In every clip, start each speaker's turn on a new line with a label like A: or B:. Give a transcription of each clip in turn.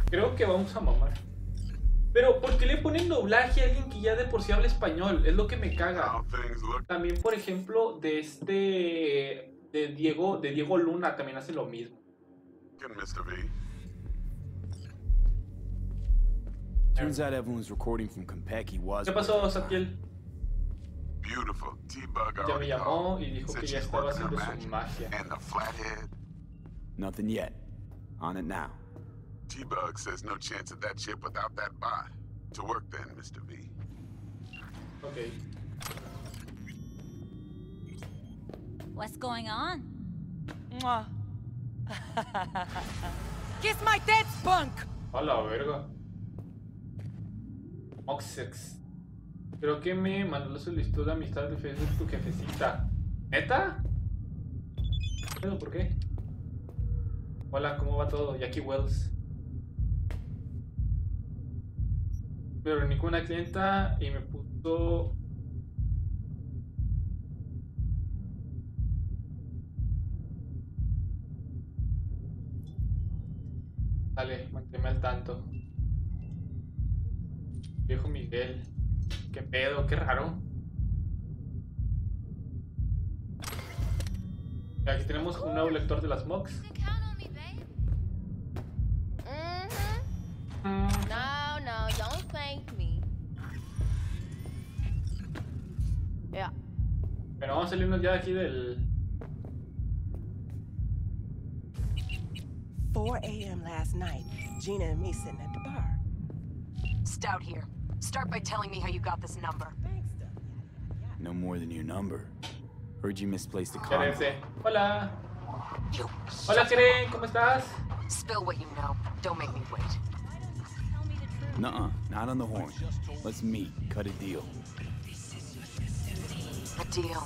A: Creo que vamos a mamar. Pero, ¿por qué le ponen doblaje a alguien que ya de por sí habla español? Es lo que me caga. También, por ejemplo, de Diego Luna también hace lo mismo.
B: Turns out everyone's recording from Konpeki was
A: ¿Qué pasó, Satiel?
C: Beautiful. T-Bug
A: Ya me
C: already
A: llamó
C: called.
A: y dijo
C: Said
A: que ya
C: she's
A: estaba
C: working her
A: haciendo su
C: magic.
A: magia.
C: And the flathead.
B: Nothing yet. On it now.
C: T-Bug says no chance of that chip without that bot. To work then, Mr. V.
A: Ok.
D: What's going on?
E: Mwah. Kiss my dead spunk!
A: A la verga. Oxex. Creo que me mandó la solicitud de amistad de Facebook tu jefecita. ¿Neta? ¿Pero por qué? Hola, ¿cómo va todo? Jackie Wells. Pero ninguna clienta y me puso... Dale, manténme al tanto. Viejo Miguel. ¿Qué pedo? Qué raro. Aquí tenemos un nuevo lector de las MOX.
F: No, don't thank me. Yeah.
A: Bueno, vamos a salirnos ya de aquí del...
G: 4 a.m. last night, Gina and me sitting at the bar.
H: Stout here. Start by telling me how you got this number.
B: No more than your number. Heard you misplaced a comment.
A: Quédense. Hola.
H: You
A: Hola, Keren, ¿cómo estás?
H: spill what you know. Don't make me wait.
B: Nuh-uh, not on the horn. Let's meet, cut a deal.
H: A deal.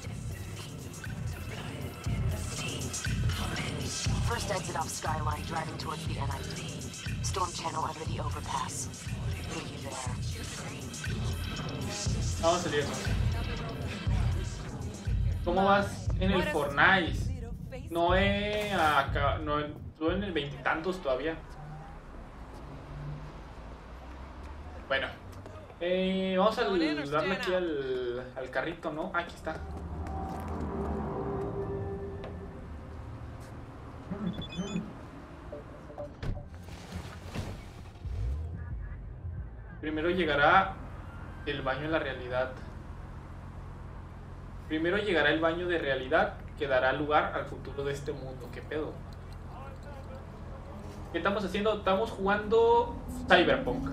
H: First exit off Skyline, driving towards the NID. Storm channel under the overpass. Meet you there.
A: Vamos a salirnos. ¿Cómo vas en el Fortnite? No he acá, no estoy en el veintitantos todavía. Bueno, vamos a darle aquí al carrito, ¿no? Aquí está. Primero llegará el baño en la realidad. Primero llegará el baño de realidad que dará lugar al futuro de este mundo. ¿Qué pedo? ¿Qué estamos haciendo? Estamos jugando Cyberpunk.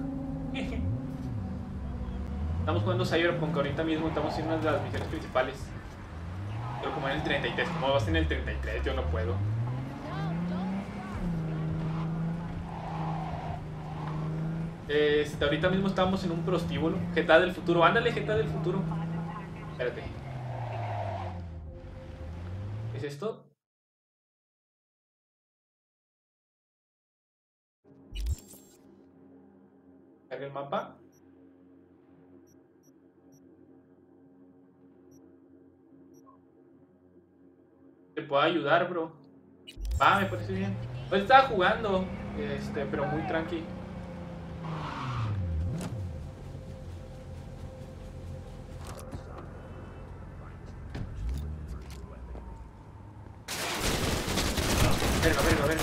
A: Estamos jugando Cyberpunk. Ahorita mismo estamos en una de las misiones principales. Pero como en el 33. Como vas en el 33, yo no puedo. Ahorita mismo estamos en un prostíbulo. GTA del futuro. Ándale, GTA del futuro. Espérate. ¿Qué es esto? Carga el mapa. Te puedo ayudar, bro. Va, me parece bien. Hoy estaba jugando, pero muy tranqui. Verga.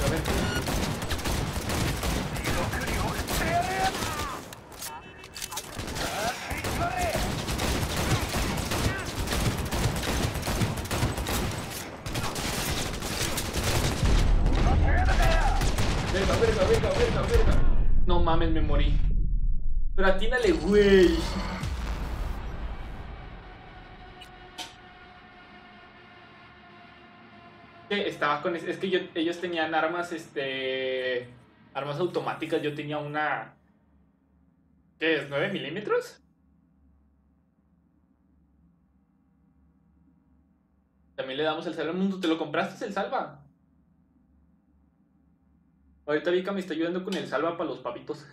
A: Verga. No mames, me morí. Pero atínale, güey. Es que ellos tenían armas, armas automáticas. Yo tenía una... ¿Qué es? ¿9 milímetros? También le damos el salva al mundo. ¿Te lo compraste el salva? Ahorita Vika me está ayudando con el salva para los papitos.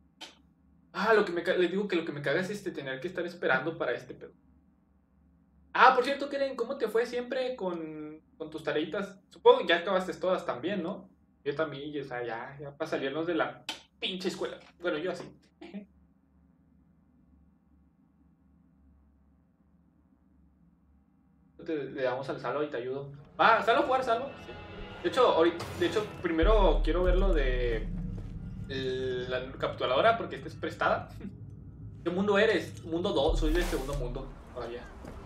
A: Les digo que lo que me caga es tener que estar esperando para este pedo. Ah, por cierto, Keren, ¿cómo te fue siempre con tus tareitas? Supongo que ya acabaste todas también, ¿no? Yo también, o sea, ya para salirnos de la pinche escuela. Bueno, yo así. Le damos al Salvo y te ayudo. Ah, ¿Salvo jugar, Salvo? Sí. De hecho, primero quiero ver lo de la capturadora porque esta es prestada. ¿Qué mundo eres? Mundo 2, soy del segundo mundo todavía.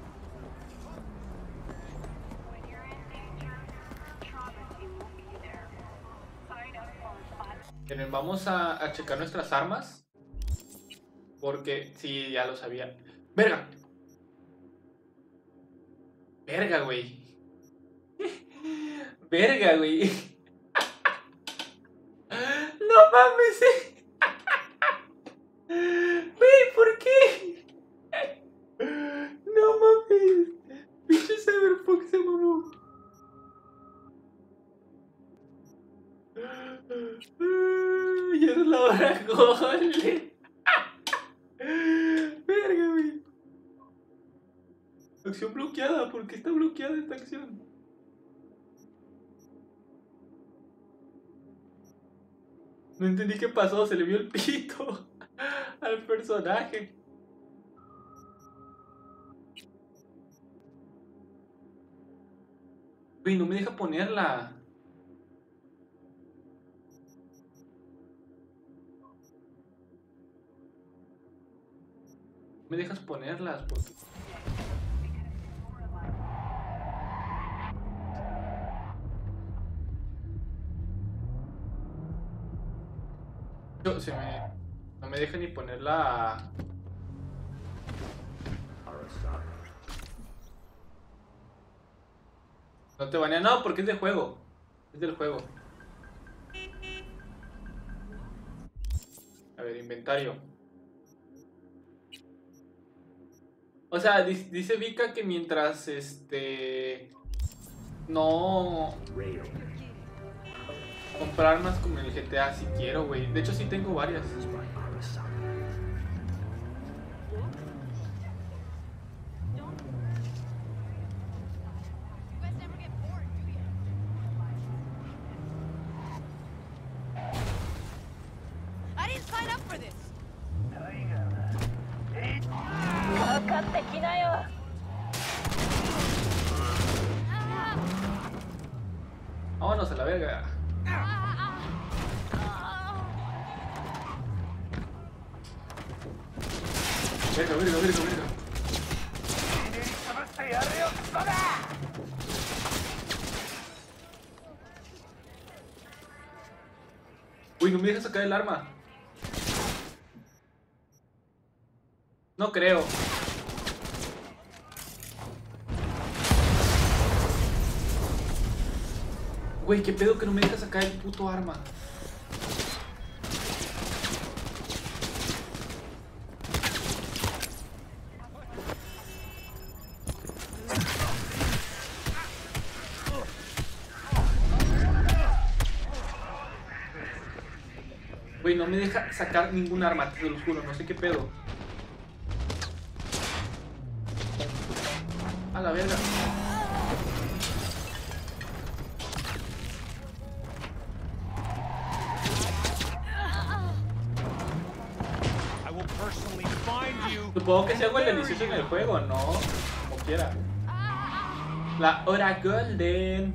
A: Miren, vamos a checar nuestras armas. Porque, sí, ya lo sabía. ¡Verga! ¡Verga, güey! ¡Verga, güey! ¡No mames! Güey, ¿por qué? No mames. Pinche Cyberpunk se mamó. Y es la hora gole. Verga, güey. Acción bloqueada. ¿Por qué está bloqueada esta acción? No entendí qué pasó. Se le vio el pito al personaje. Güey, no me deja ponerla. No me dejas ponerlas porque... No me deja ni ponerla. No te banea, no, porque es del juego. Es del juego. A ver, inventario. O sea, dice Vika que mientras no comprar armas como en el GTA si quiero, güey. De hecho sí tengo varias.
E: I didn't sign up for this.
A: Vámonos a la verga. Verga. Uy, no me deja sacar el arma. No creo. Güey, qué pedo que no me deja sacar el puto arma. Güey, no me deja sacar ningún arma, te lo juro, no sé qué pedo. A la verga. Supongo que sea algo el delicioso en el juego, ¿no? Como quiera. La hora golden.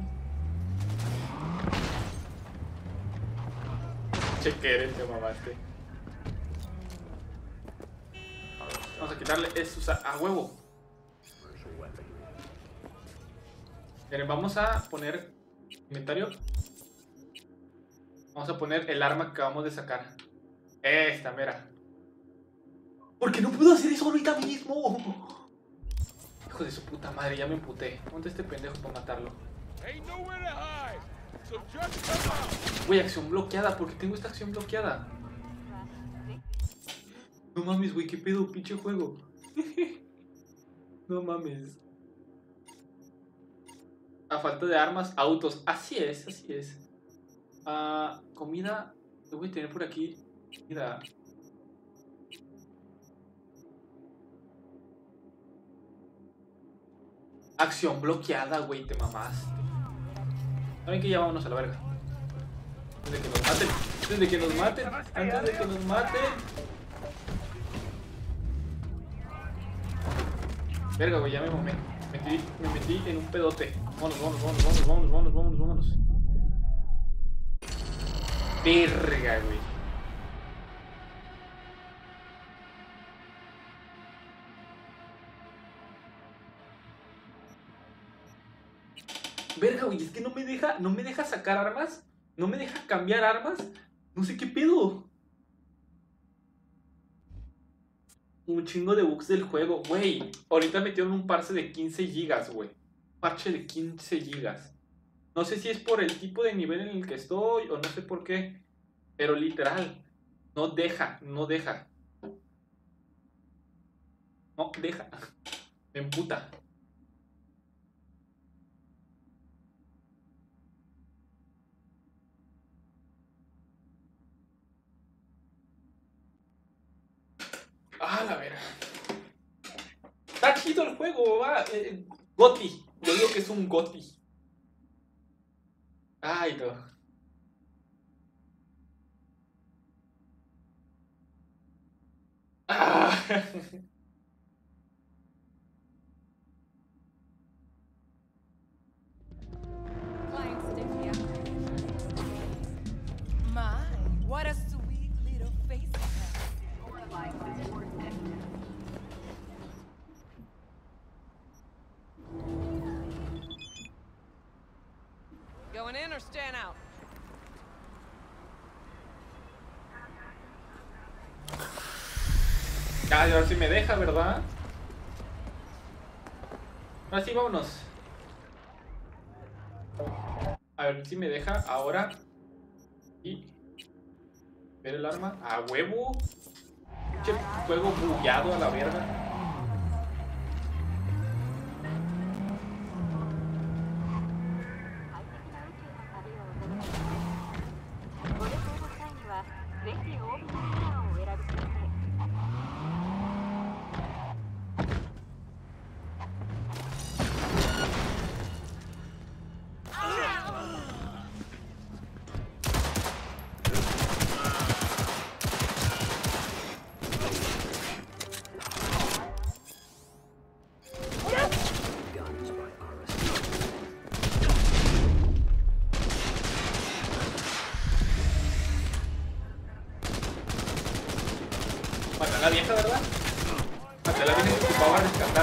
A: Chequeren, te mamaste. Vamos a quitarle eso a huevo. Miren, vamos a poner inventario. Vamos a poner el arma que acabamos de sacar. Esta, mira. ¿Por qué no puedo hacer eso ahorita mismo? Hijo de su puta madre, ya me emputé. ¿Dónde está este pendejo para matarlo? Güey, acción bloqueada. ¿Por qué tengo esta acción bloqueada? No mames, güey, qué pedo, pinche juego. No mames. A falta de armas, autos. Así es, así es. Comida. Lo voy a tener por aquí. Mira. Acción bloqueada, güey, te mamaste. ¿Saben que ya vámonos a la verga? Antes de que nos maten. Antes de que nos maten. Antes de que nos maten. Verga, güey, ya me mamé. Me metí en un pedote. Vámonos. Verga, güey. Verga, güey, es que no me deja sacar armas. No me deja cambiar armas. No sé qué pedo. Un chingo de bugs del juego, güey. Ahorita metieron un parche de 15 gigas, güey. Parche de 15 gigas. No sé si es por el tipo de nivel en el que estoy o no sé por qué. Pero literal, no deja. No deja. Me emputa. Ah, la verga. Está chido el juego, va. Goti. Yo digo que es un Goti. Ay, no. Ah.
E: My, what a sweet little face. Going in or staying out?
A: Ya, a ver si me deja, ¿verdad? Ahora sí, vámonos. A ver si me deja ahora. Y ver el arma. A huevo. Che, juego bugueado a la verga. Mata a la vieja, ¿verdad? Mata a la vieja que ocupaba rescatar.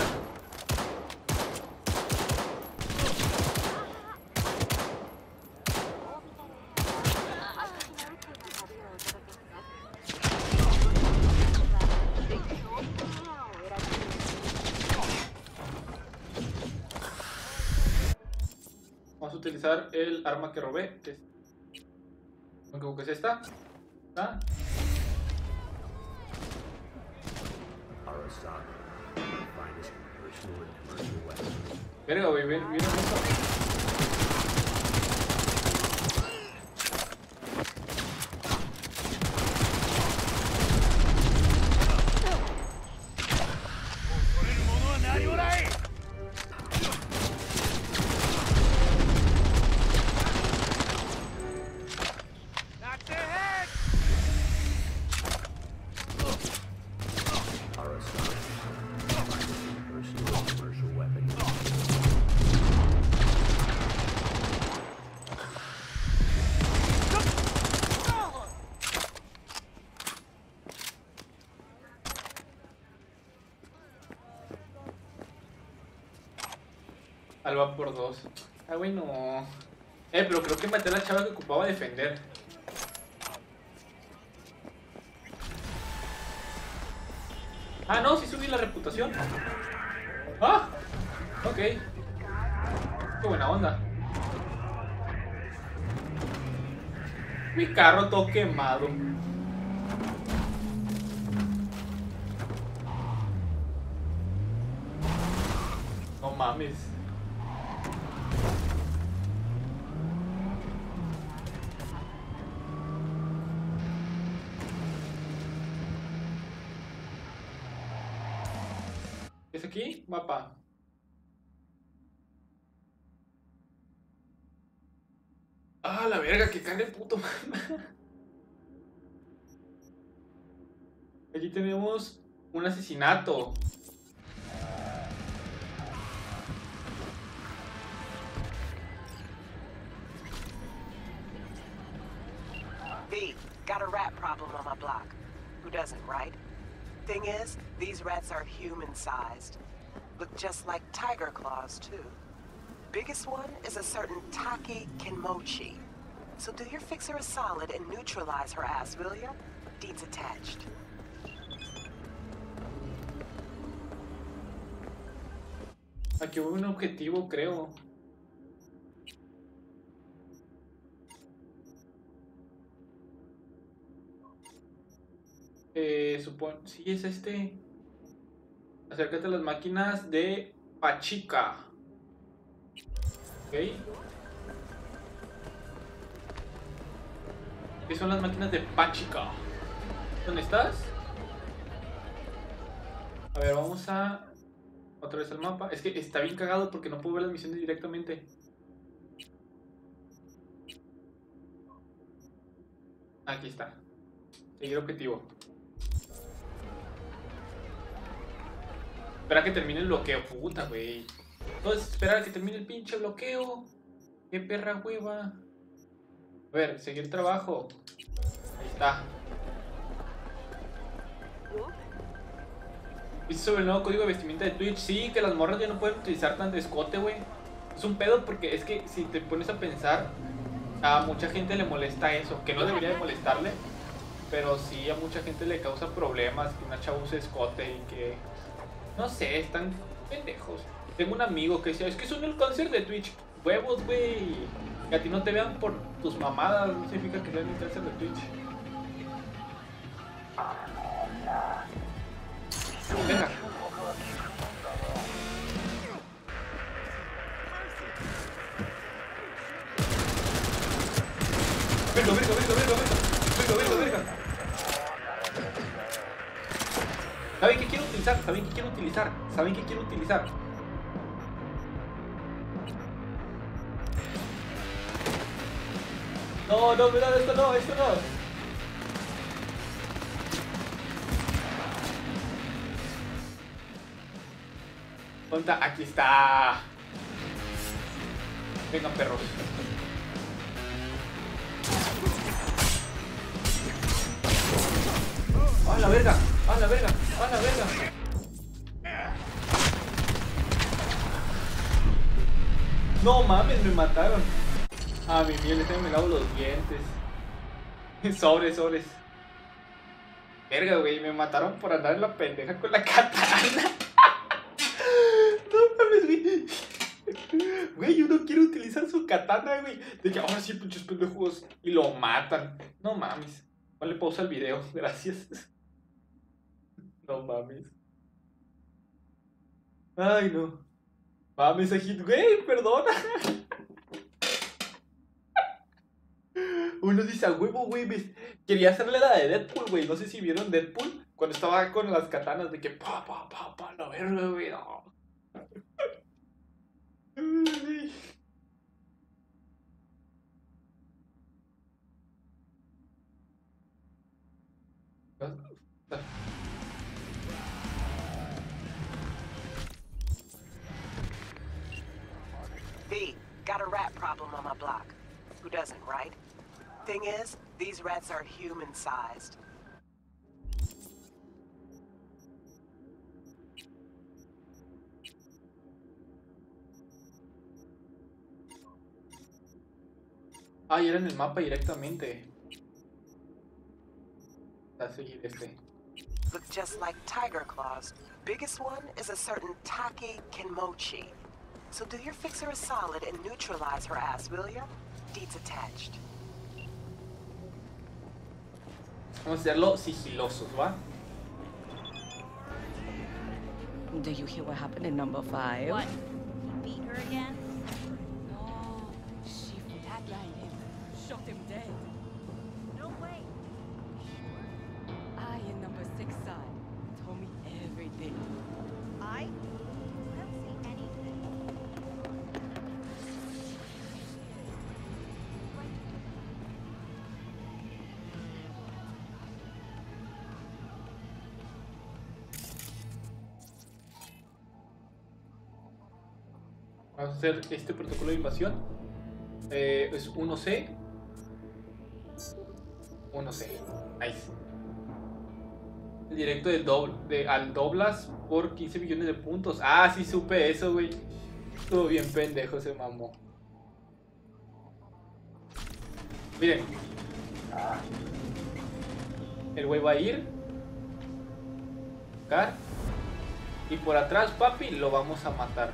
A: Vamos a utilizar el arma que robé, que es... No creo que es esta. ¿Ah? Verga, güey, viene esto. Al va por dos. Ah, güey, no. Pero creo que maté a la chava que ocupaba defender. Ah, no, sí subí la reputación. Ah, ok. Qué buena onda. Mi carro todo quemado. No mames. ¿Es aquí? Mapa. la verga, que cae el puto mama. Aquí tenemos un asesinato.
G: V, got a rat problem on my block. Who doesn't, right? Thing is, these rats are human-sized. Look just like tiger claws, too. Biggest one is a certain Taki Kenmochi. So do your fixer a solid and neutralize her ass, will ya? Deeds attached.
A: Aquí hubo un objetivo, creo. Sí, es este. Acércate a las máquinas de Pachika. Ok. ¿Qué son las máquinas de Pachika? ¿Dónde estás? A ver, vamos a... Otra vez al mapa. Es que está bien cagado porque no puedo ver las misiones directamente. Aquí está. Seguir objetivo. Espera que termine el bloqueo. Puta, güey. Entonces, espera que termine el pinche bloqueo. Qué perra hueva. A ver, seguir trabajo. Ahí está. ¿Viste sobre el nuevo código de vestimenta de Twitch? Sí, que las morras ya no pueden utilizar tanto escote, güey. Es un pedo porque es que si te pones a pensar, a mucha gente le molesta eso. Que no debería de molestarle, pero sí a mucha gente le causa problemas que una chava use escote y que... No sé, están pendejos. Tengo un amigo que decía, es que son el cáncer de Twitch. Huevos, güey. Que a ti no te vean por tus mamadas no significa que sean el cáncer de Twitch. Venga. Verga. ¿Saben qué quiero utilizar? No, mira, esto no. ¿Dónde está? Aquí está. Vengan, perros. ¡A la verga! No mames, me mataron. Ah, mi miel, me lavo los dientes. Sobres. Verga, güey, me mataron por andar en la pendeja con la katana. No mames, güey. Güey, uno quiere utilizar su katana, güey. De que ahora sí, pinches pendejos. Y lo matan. No mames. Vale, pausa el video. Gracias. No mames. Ay, no. Mames, Ajit, güey, perdona. Uno dice a huevo, güey. Quería hacerle la de Deadpool, güey. No sé si vieron Deadpool cuando estaba con las katanas de que pa, la verga, güey. No.
G: V, got a rat problem on my block. Who doesn't, right? Thing is, these rats are human-sized.
A: Ah, y era en el mapa directamente. A seguir este.
G: Look just like tiger claws. Biggest one is a certain Taki Kenmochi. So do your fixer a solid and neutralize her ass, will ya? Deeds attached.
A: Vamos a hacerlo sigilosos, ¿va?
I: Do you hear what happened in number 5?
D: What? Beat her again?
E: No, she flatlined him, shot him dead.
D: No way.
E: I in number 6 side told me everything.
D: I don't see anything.
A: Vamos a hacer este protocolo de invasión. Es 1C. 1C. Nice. El directo al Doblas por 15 millones de puntos. Ah, sí supe eso, güey. Estuvo bien pendejo, se mamó. Miren. El güey va a ir. Sacar. Y por atrás, papi, lo vamos a matar.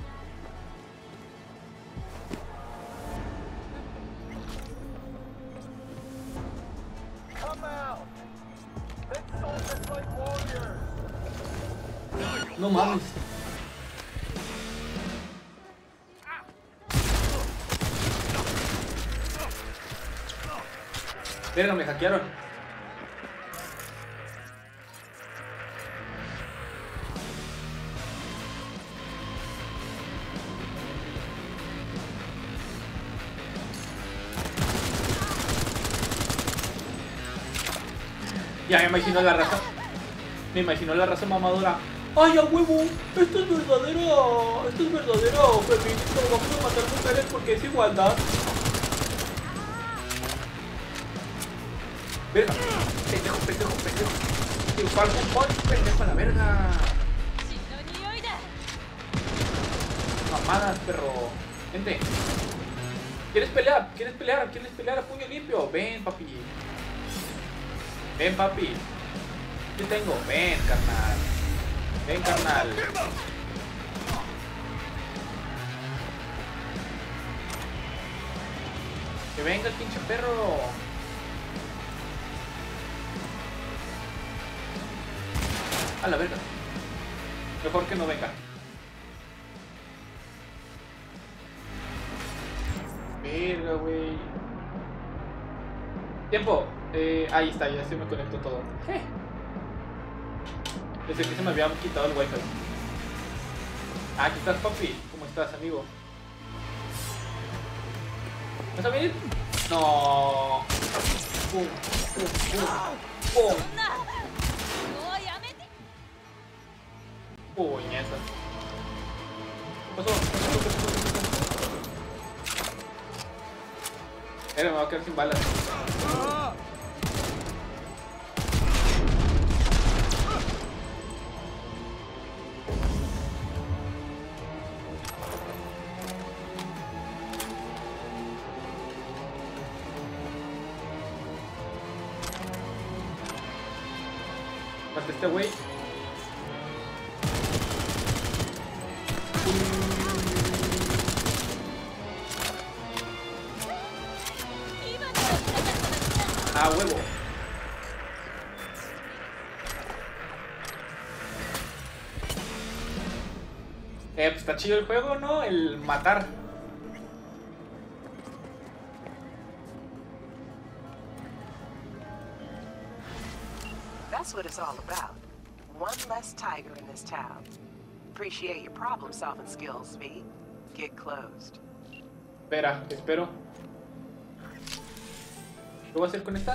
A: No mames. Verga, me hackearon. Ya me imagino la raza. Me imagino la raza mamadora. ¡Ay, a huevo! Esto es verdadero feminismo. Vamos a matar mujeres porque es igualdad. Verga. Pendejo. El Falcon Punch, pendejo a la verga. Mamadas, perro. Gente. ¿Quieres pelear a puño limpio? Ven, papi. Ven, papi. ¿Qué tengo? Ven, carnal. Que venga el pinche perro. A la verga. Mejor que no venga. Verga, güey. Tiempo. Ahí está, ya se me conectó todo. Desde que se me había quitado el wifi. Aquí estás, papi. ¿Cómo estás, amigo? ¿Vas a venir? No. Pum. Puñeta. ¿Qué pasó? Me va a quedar sin balas. Mate este güey. Ah, huevo. Pues está chido el juego, ¿no? El matar.
G: That's what it's all about. One less tiger in this town. Appreciate your problem-solving skills, V. Get closed.
A: Espero. ¿Qué voy a hacer con estas?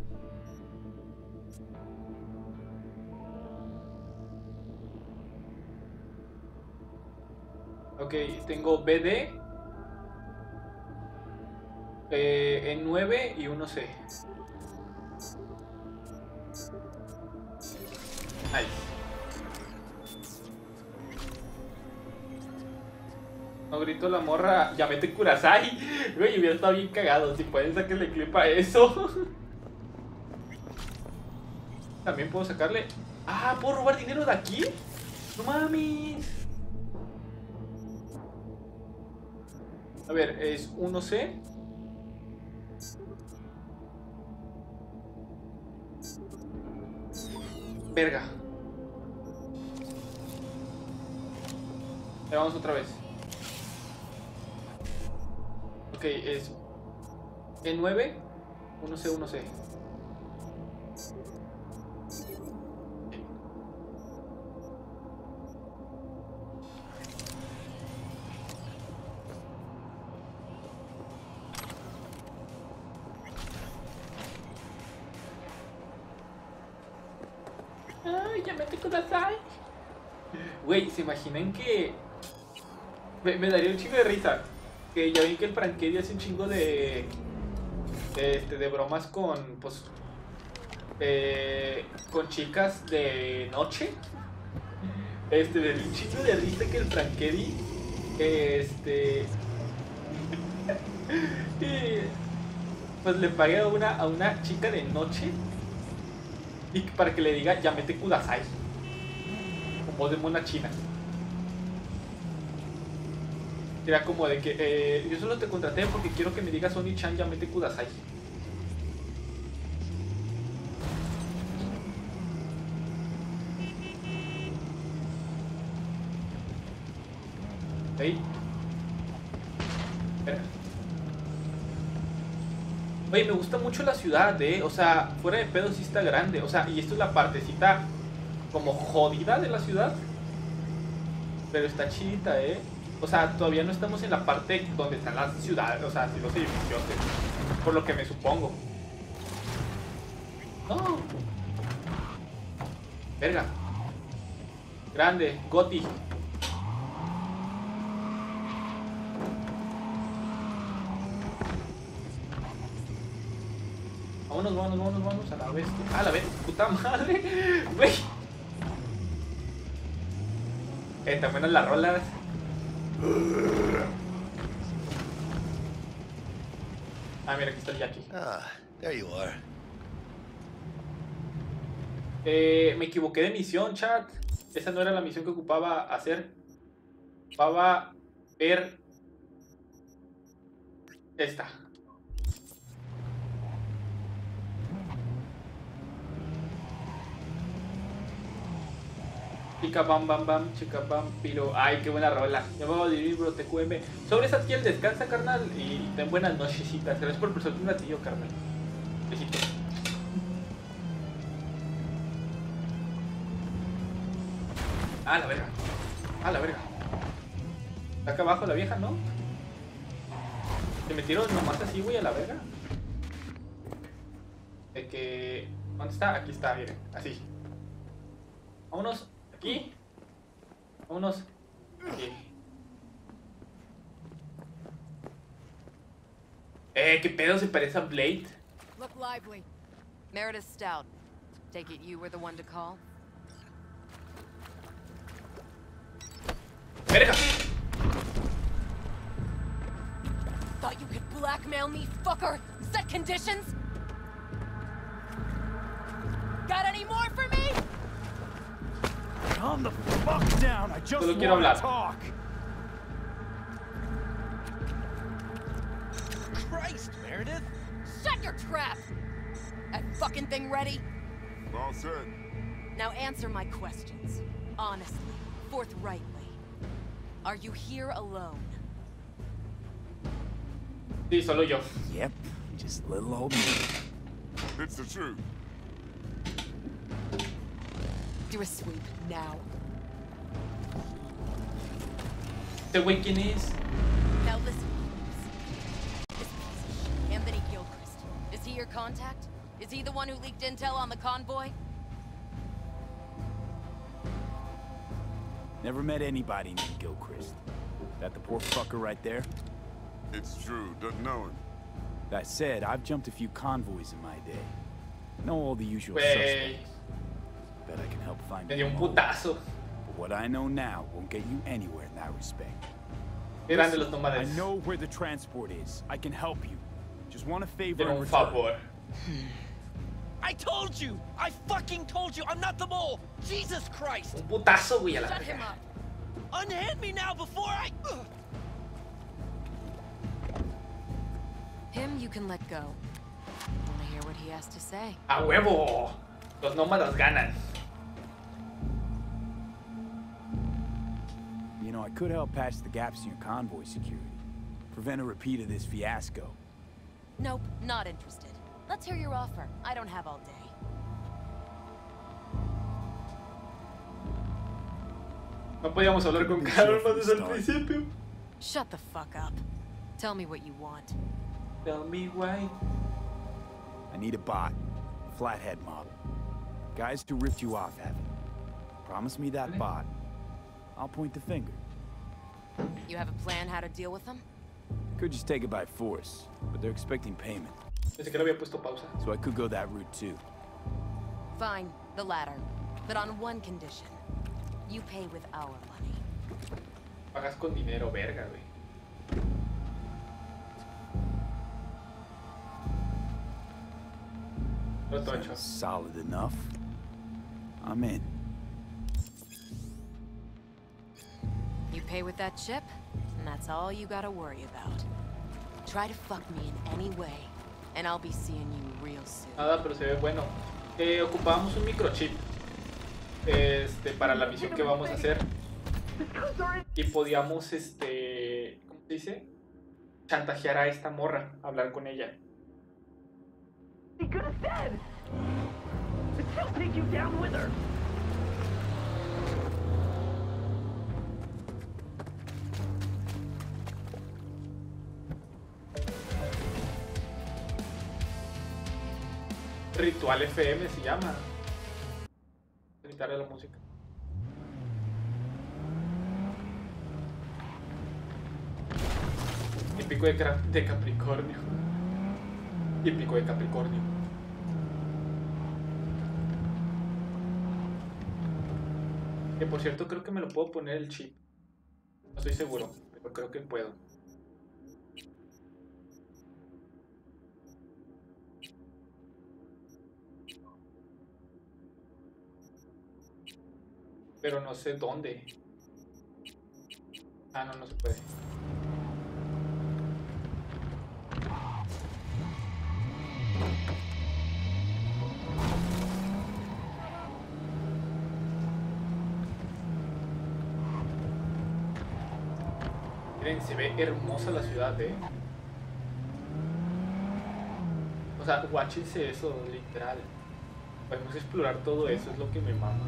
A: Ok, tengo BD, E9 y 1C. Ahí. No gritó la morra, ya mete Kurasai. Güey, hubiera estado bien cagado. Si pueden sacarle clip a eso. También puedo sacarle. Ah, ¿puedo robar dinero de aquí? No mames. A ver, es 1C. Verga. Le vamos otra vez. Ok, es E9, 1C, 1C. Ay, ya me te Kudasai. Güey, ¿se imaginan que Me daría un chingo de risa. Que ya vi que el Franketti hace un chingo de bromas con, pues, con chicas de noche. Me daría un chingo de risa que el Franketti, pues le pague a una chica de noche y para que le diga Yamete Kudasai, con voz de mona china. Era como de que yo solo te contraté porque quiero que me digas Oni-chan Yamete Kudasai. ¿Sí? Espera. Oye, me gusta mucho la ciudad, o sea, fuera de pedo sí está grande. O sea, y esto es la partecita como jodida de la ciudad, pero está chidita, o sea, todavía no estamos en la parte donde están las ciudades, o sea, así los edificios, por lo que me supongo. No. Verga. Grande, Goti. Vámonos a la bestia. A la bestia, puta madre. Güey. Tan buenas las rolas. Ah, mira, aquí está el Jackie.
J: Ah, there you are.
A: Me equivoqué de misión, chat. Esa no era la misión que ocupaba hacer. Ocupaba ver esta. Chica bam bam bam, chica bam, piro. Ay, qué buena rola. Ya vamos a vivir, bro, TQM. Sobre esa piel descansa, carnal. Y ten buenas nochecitas. Gracias por prestarte un ratillo, carnal. Besitos. Ah, la verga. Ah, la verga. Está acá abajo la vieja, ¿no? Se metieron nomás así, güey, a la verga. De que... ¿Dónde está? Aquí está, miren. Así. Vámonos. Aquí. Vámonos. Aquí. ¿Qué pedo? Se parece a Blade.
E: Look lively. Meredith Stout. Take it you were the one to call?
A: ¡Verga!
E: Thought you could blackmail me, fucker? Set conditions? Got any more for me?
B: Calm the fuck down. I just want to talk.
J: Christ, Meredith.
E: Shut your trap. That fucking thing ready?
C: All set.
E: Now answer my questions. Honestly, forthrightly. Are you here alone?
A: Sí, solo yo.
B: Yep, just little old me.
C: It's the truth.
E: Do a sweep now.
A: ¿Este güey quién es?
E: Now listen, this piece of shit, Anthony Gilchrist. Is he your contact? Is he the one who leaked intel on the convoy?
B: Never met anybody named Gilchrist. That the poor fucker right there?
C: It's true. Doesn't know him.
B: That said, I've jumped a few convoys in my day. Know all the usual
A: Wey.
B: suspects. Bet I can help find
A: Me dio un
B: them all.
A: putazo.
B: But what I know now won't get you anywhere in that respect.
A: Grande los
B: I
A: nómades.
B: know where the transport is. I can help you. Just want a favor
A: Tiene
B: in
A: un
B: return.
A: favor.
J: I told you! I fucking told you! I'm not the mole! Jesus Christ!
A: Un putazo, güey, a la
E: Shut him
A: verga.
E: up.
J: Unhand me now before I...
E: Him you can let go. Wanna hear what he has to say?
A: ¡A huevo! Los nómadas ganan.
B: You know, I could help patch the gaps in your convoy security. Prevent a repeat of this fiasco.
E: Nope, not interested. Let's hear your offer. I don't have all day.
A: No podíamos hablar con calma desde el principio.
E: Shut the fuck up. Tell me what you want.
A: Tell me why.
B: I need a bot. Flathead model. Guys who ripped you off haven't. Promise me that bot. I'll point the finger.
E: You have a plan how to deal with them?
B: Could just take it by force, but they're expecting payment.
A: Pensé que le había puesto pausa.
B: So I could go that route too.
E: Fine, the latter. But on one condition. You pay with our money.
A: Pagas con dinero, verga, güey. Lo tocho.
B: Sounds solid enough. I'm in.
E: You pay with that chip, and that's all you gotta worry about. Try to fuck me in any way, and I'll be seeing you real soon.
A: Nada, pero se ve bueno. Ocupábamos un microchip. Para la misión que vamos a hacer. Y podíamos, ¿cómo se dice? Chantajear a esta morra, hablar con ella.
K: He could have said, "She'll take you down with her."
A: Ritual FM se llama. Quitarle la música. Típico de Capricornio. Típico de Capricornio. Que por cierto creo que me lo puedo poner el chip. No estoy seguro, pero creo que puedo. Pero no sé dónde. Ah, no, no se puede. Miren, se ve hermosa la ciudad, O sea, guáchense eso, literal. Podemos explorar todo eso, es lo que me mama.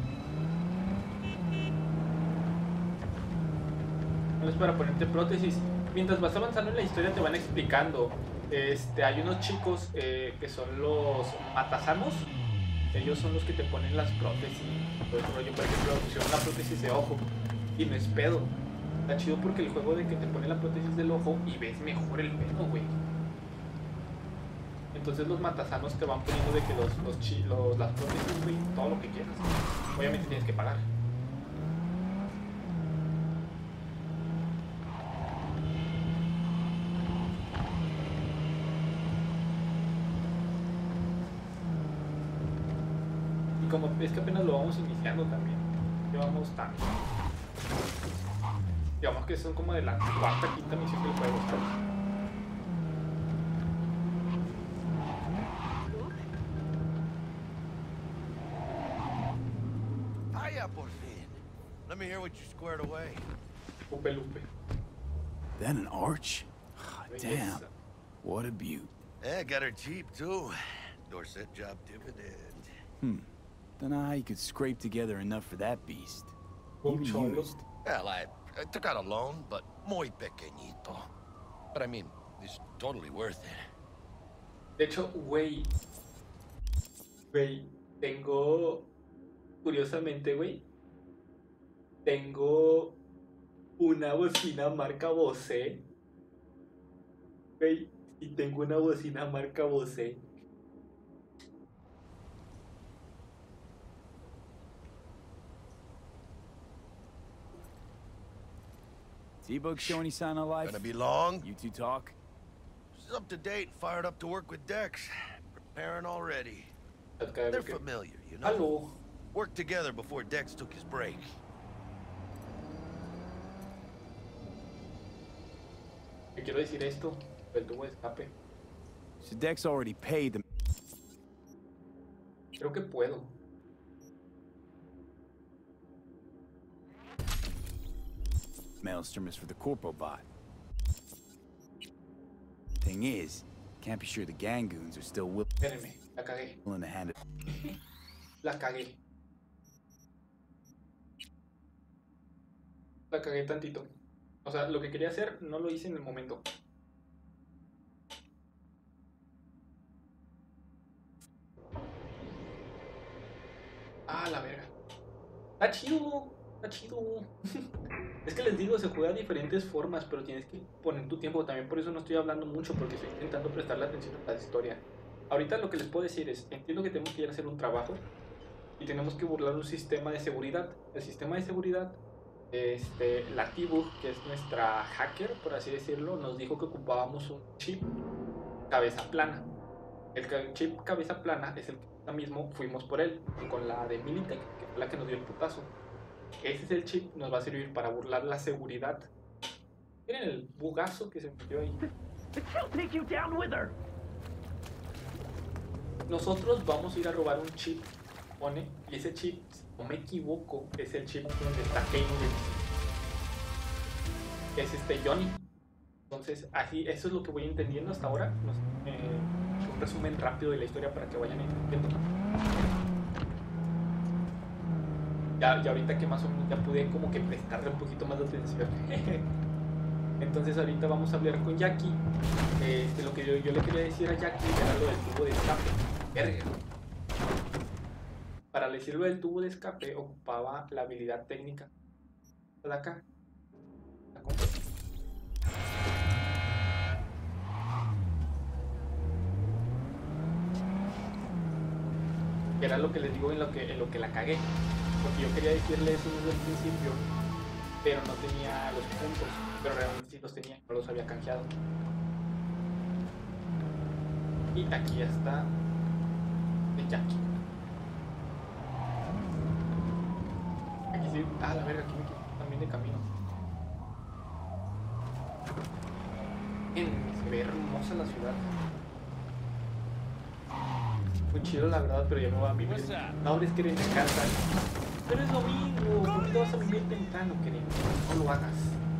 A: No es para ponerte prótesis. Mientras vas avanzando en la historia te van explicando. Hay unos chicos que son los matasanos. Ellos son los que te ponen las prótesis. Por ejemplo, pusieron una prótesis de ojo. Y no es pedo. Está chido porque el juego de que te pone la prótesis del ojo y ves mejor el pedo, güey. Entonces los matasanos te van poniendo de que las prótesis, güey, todo lo que quieras. Obviamente tienes que pagar. Y como es que apenas lo vamos iniciando también. Llevamos tanto. Digamos que son como de la cuarta, quinta misión del juego, ¿sabes?
J: Por fin. Let me hear what you squared away.
A: Lupe.
B: Then an arch? Damn. What a beaut.
J: Yeah, got her cheap too. Dorset job dividend.
B: Don't know how you could scrape together enough for that beast. Even used.
J: Well, I took out a loan, but muy pequeñito. But I mean, it's totally worth it.
A: De hecho, güey, tengo, curiosamente, güey, tengo una bocina marca Bose, güey, y tengo una bocina marca Bose.
B: T-Bug show any sign of life?
J: Gonna be long?
B: You two talk?
J: She's up to date and fired up to work with Dex. Preparing already. They're familiar, you know?
A: Hello.
J: Worked together before Dex took his break.
A: Te quiero decir esto, el tubo de escape.
B: So Dex already paid the...
A: Creo que puedo.
B: Maelstrom is for the Corpo bot. Thing is, can't be sure the Gangoons are still
A: Espérenme, la cagué.
B: willing to hand it.
A: La cagué. La cagué tantito. O sea, lo que quería hacer no lo hice en el momento. Ah, la verga. Está chido. Está chido. Es que les digo, se juega de diferentes formas, pero tienes que poner tu tiempo. También por eso no estoy hablando mucho, porque estoy intentando prestarle atención a la historia. Ahorita lo que les puedo decir es, entiendo que tenemos que ir a hacer un trabajo y tenemos que burlar un sistema de seguridad. El sistema de seguridad, la T-Bug, que es nuestra hacker, por así decirlo, nos dijo que ocupábamos un chip cabeza plana. El chip cabeza plana es el que ahora mismo fuimos por él, con la de Militech, que fue la que nos dio el putazo. Ese es el chip, nos va a servir para burlar la seguridad. Miren el bugazo que se metió ahí. Nosotros vamos a ir a robar un chip, pone, y ese chip, si no me equivoco, es el chip donde está Kane. Es Johnny. Entonces, así, eso es lo que voy entendiendo hasta ahora. Un resumen rápido de la historia para que vayan entendiendo. Ya ahorita que más o menos ya pude como que prestarle un poquito más de atención. Entonces ahorita vamos a hablar con Jackie. Lo que yo le quería decir a Jackie era lo del tubo de escape. Verga. Para decirlo del tubo de escape ocupaba la habilidad técnica. De acá. La compro. Era lo que les digo en lo que la cagué. Porque yo quería decirle eso desde el principio, pero no tenía los puntos, pero realmente sí los tenía, no los había canjeado. Y aquí ya está de Jackie. Aquí sí, la verga, aquí me quedé también de camino. Se ve hermosa la ciudad. Muy chido la verdad, pero ya me voy a vivir. Ahora es que me descansan. Pero es domingo, ¿por qué te vas a vivir temprano, querido? No lo hagas.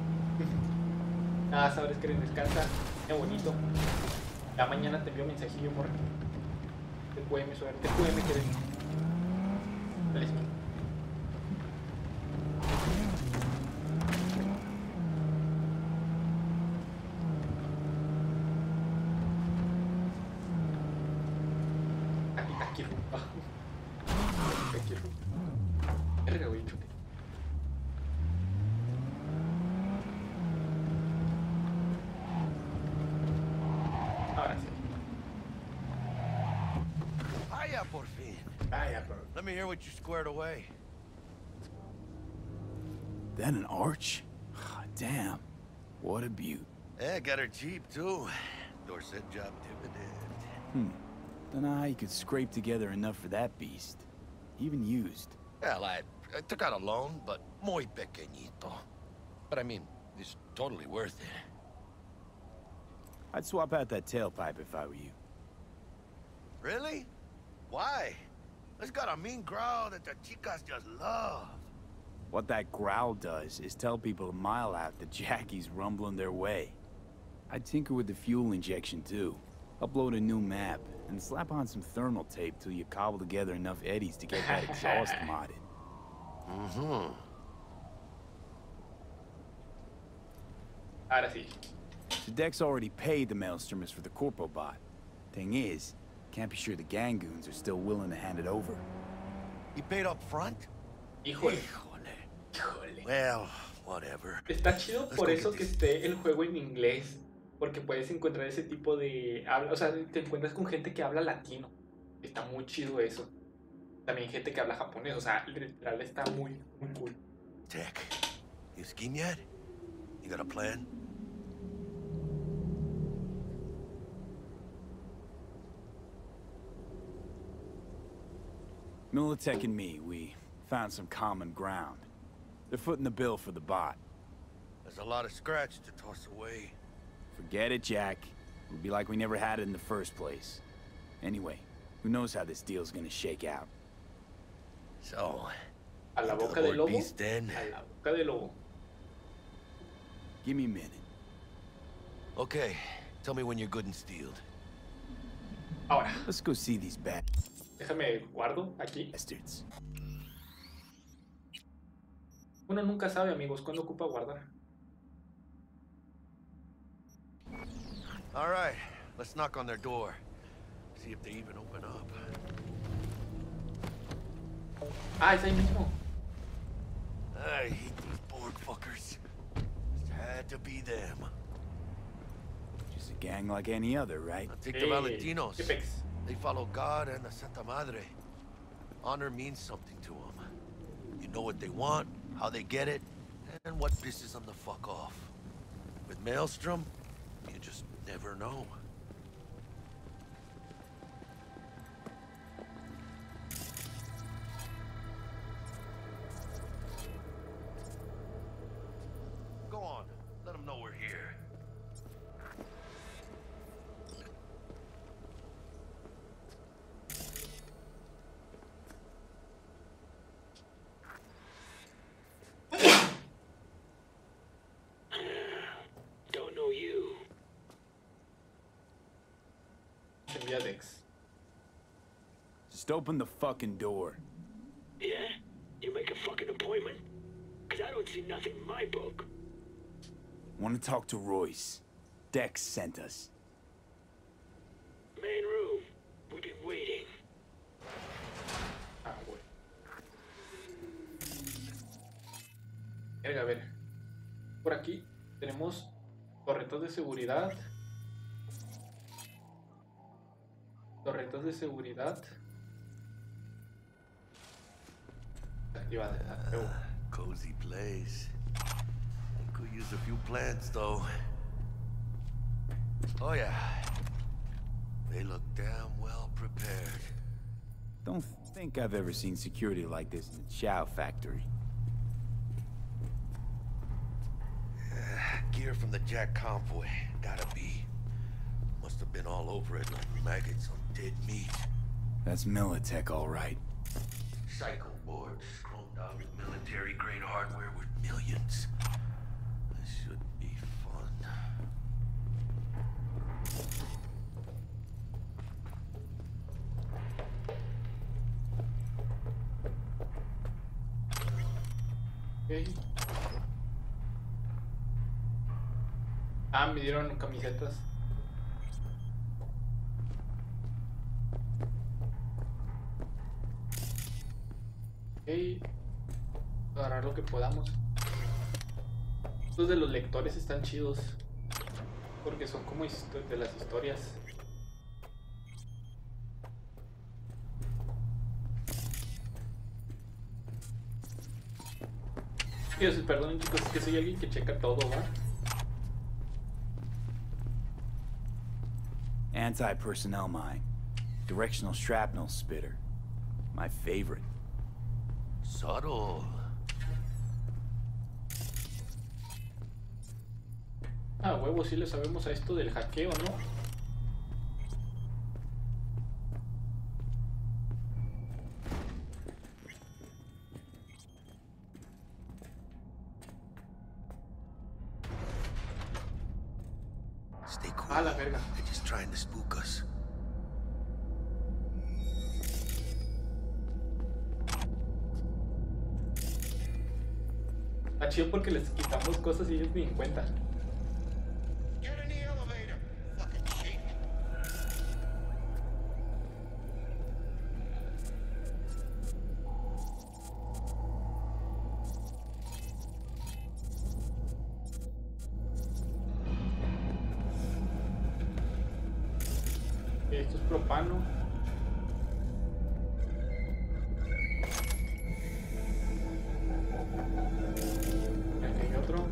A: Sabes que descansa, qué bonito. Ya mañana te envío mensajillo, amor. TQM, suerte, TQM, querido. Listo.
J: Let me hear what you squared away.
B: That an arch? Damn. What a beaut.
J: Yeah, got her cheap, too. Dorset job dividend.
B: Don't know how you could scrape together enough for that beast. Even used.
J: Well, I took out a loan, but muy pequeñito. But I mean, it's totally worth it.
B: I'd swap out that tailpipe if I were you.
J: Really? Why? It's got a mean growl that the chicas just love.
B: What that growl does is tell people a mile out that Jackie's rumbling their way. I'd tinker with the fuel injection too. Upload a new map, and slap on some thermal tape till you cobble together enough eddies to get that exhaust modded.
A: Ahora sí.
B: The deck's already paid the maelstromers for the Corpo bot. Thing is, can't be sure the Gangoons are still willing to hand it over.
J: He paid up front?
A: Híjole.
J: Well, whatever.
A: Está chido por eso que esté el juego en inglés, porque puedes encontrar ese tipo de o sea, te encuentras con gente que habla latino. Está muy chido eso. También gente que habla japonés, o sea, literal está muy cool.
J: Tech, you scheme yet? You got a plan?
B: Militech and me, we found some common ground. They're footing the bill for the bot.
J: There's a lot of scratch to toss away.
B: Forget it, Jack. It would be like we never had it in the first place. Anyway, who knows how this deal's gonna shake out.
J: So,
A: a la boca del lobo. A la boca del lobo.
B: Give me a minute.
J: Okay, tell me when you're good and steeled.
A: Ahora.
B: Let's go see these bad.
A: Déjame guardo aquí.
B: Bastards.
A: Uno nunca sabe, amigos, cuándo ocupa guardar.
J: All right, let's knock on their door. See if they even open up.
A: Es ahí mismo.
J: I hate these Borg fuckers. Just had to be them.
B: Just a gang like any other, right?
J: Take the Valentinos.
A: ¿Qué pex?
J: They follow God and the Santa Madre. Honor means something to them. You know what they want, how they get it, and what pisses them the fuck off. With Maelstrom, you just never know. Go on, let them know we're here.
K: Don't know you.
A: Envía Dex.
B: Just open the fucking door.
K: Yeah? You make a fucking appointment. Cause I don't see nothing in my book.
B: Want to talk to Royce. Dex sent us.
K: Main room. We've been waiting.
A: Ah, güey. Verga, a ver. Por aquí tenemos torretas de seguridad. Torretas de seguridad. Activada.
J: Cozy place. Could use a few plants, though. Oh, yeah. They look damn well prepared.
B: Don't think I've ever seen security like this in the Chow factory.
J: Gear from the Jack convoy. Gotta be. Must have been all over it like maggots on dead meat.
B: That's Militech, all right.
J: Psycho boards, chromed out military-grade hardware worth millions. This should be fun.
A: Okay. Ah, me dieron camisetas. Ok. Agarrar lo que podamos. Estos de los lectores están chidos. Porque son como de las historias. Dios, perdón chicos, es que soy alguien que checa todo, ¿va?
B: Anti-personnel mine. Directional shrapnel spitter. My favorite.
J: Subtle.
A: Ah, huevo, sí le sabemos a esto del hackeo, ¿no?
J: Stay cool.
A: Ah, la verga.
J: They're just trying to spook us.
A: Está chido porque les quitamos cosas y ellos ni en cuenta.
J: Get in the elevator, fucking sheep.
A: Esto es propano. Aquí hay otro.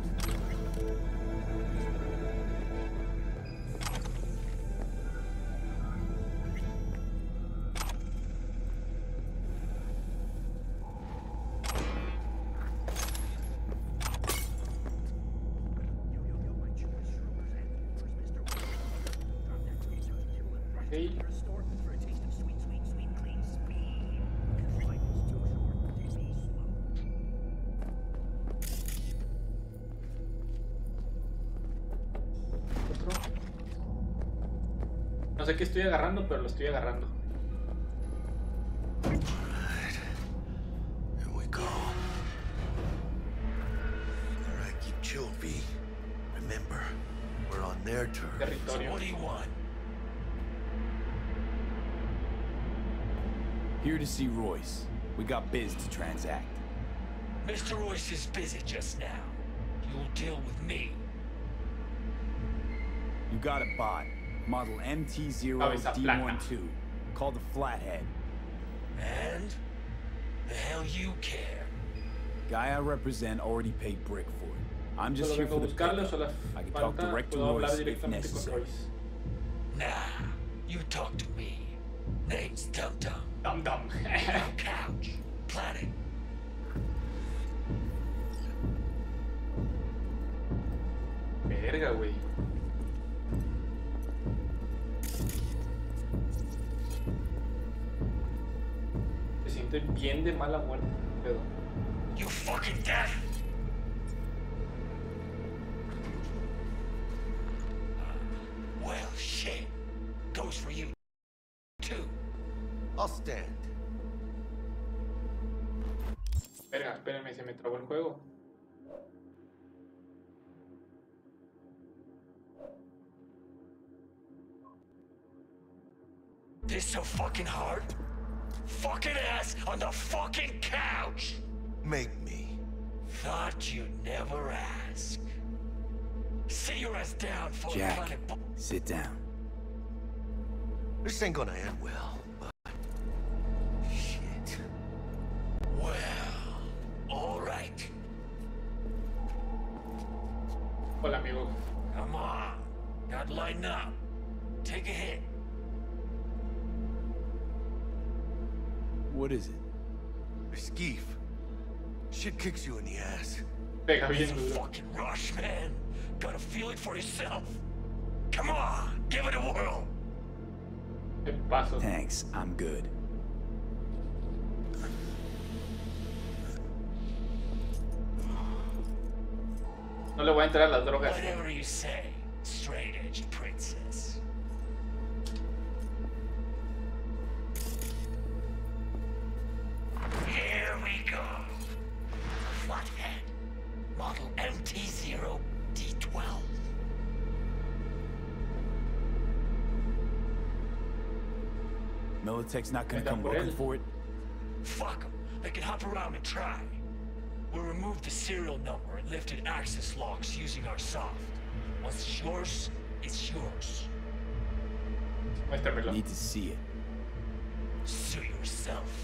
A: Okay. Otro. No sé qué estoy agarrando, pero lo estoy agarrando.
J: Here we go. All right, keep chill, V. Remember, we're on their turf. So
A: Territorio.
J: what do you want?
B: Here to see Royce. We got biz to transact.
L: Mr. Royce is busy just now. You'll deal with me.
B: You got a bot. Model MT0D12. Called the Flathead.
L: And? The hell you care?
B: Guy I represent already paid Brick for it. I'm just here for the pickup. I can talk direct to Royce if necessary.
L: Nah, you talk to me. Name's Dum Dum.
A: Dum Dum.
L: Couch. Planet.
A: Verga, güey. Se siente bien de mala muerte, pedo.
L: You fucking deaf! Well, shit. Goes for you, too.
J: I'll stand.
A: Verga, espérenme, se me trabó el juego.
L: This so fucking hard? Fucking ass on the fucking couch!
J: Make me.
L: Thought you'd never ask. Sit your ass down for
B: Jack,
L: a planet.
B: sit down.
J: This ain't gonna end well, but... Shit.
L: Well, alright.
A: Hola, amigo.
L: Come on. Gotta line up. Take a hit.
B: What is it?
J: A skeef. Shit kicks you in the ass.
A: Pega bien
L: It's a
A: duro.
L: fucking rush, man. Gotta feel it for yourself. Come on, give it a whirl.
A: ¿Qué paso?
B: Thanks, I'm good.
A: No le voy a entrar a las drogas.
L: Whatever you say, straight edge princess. Here we go. Flathead, model MT0D12.
B: Militech's not gonna come looking for it?
L: Fuck them. They can hop around and try. We'll remove the serial number and lifted access locks using our soft. Once it's yours, it's yours.
A: Muéstramelo.
B: Need to see it.
L: Sue yourself.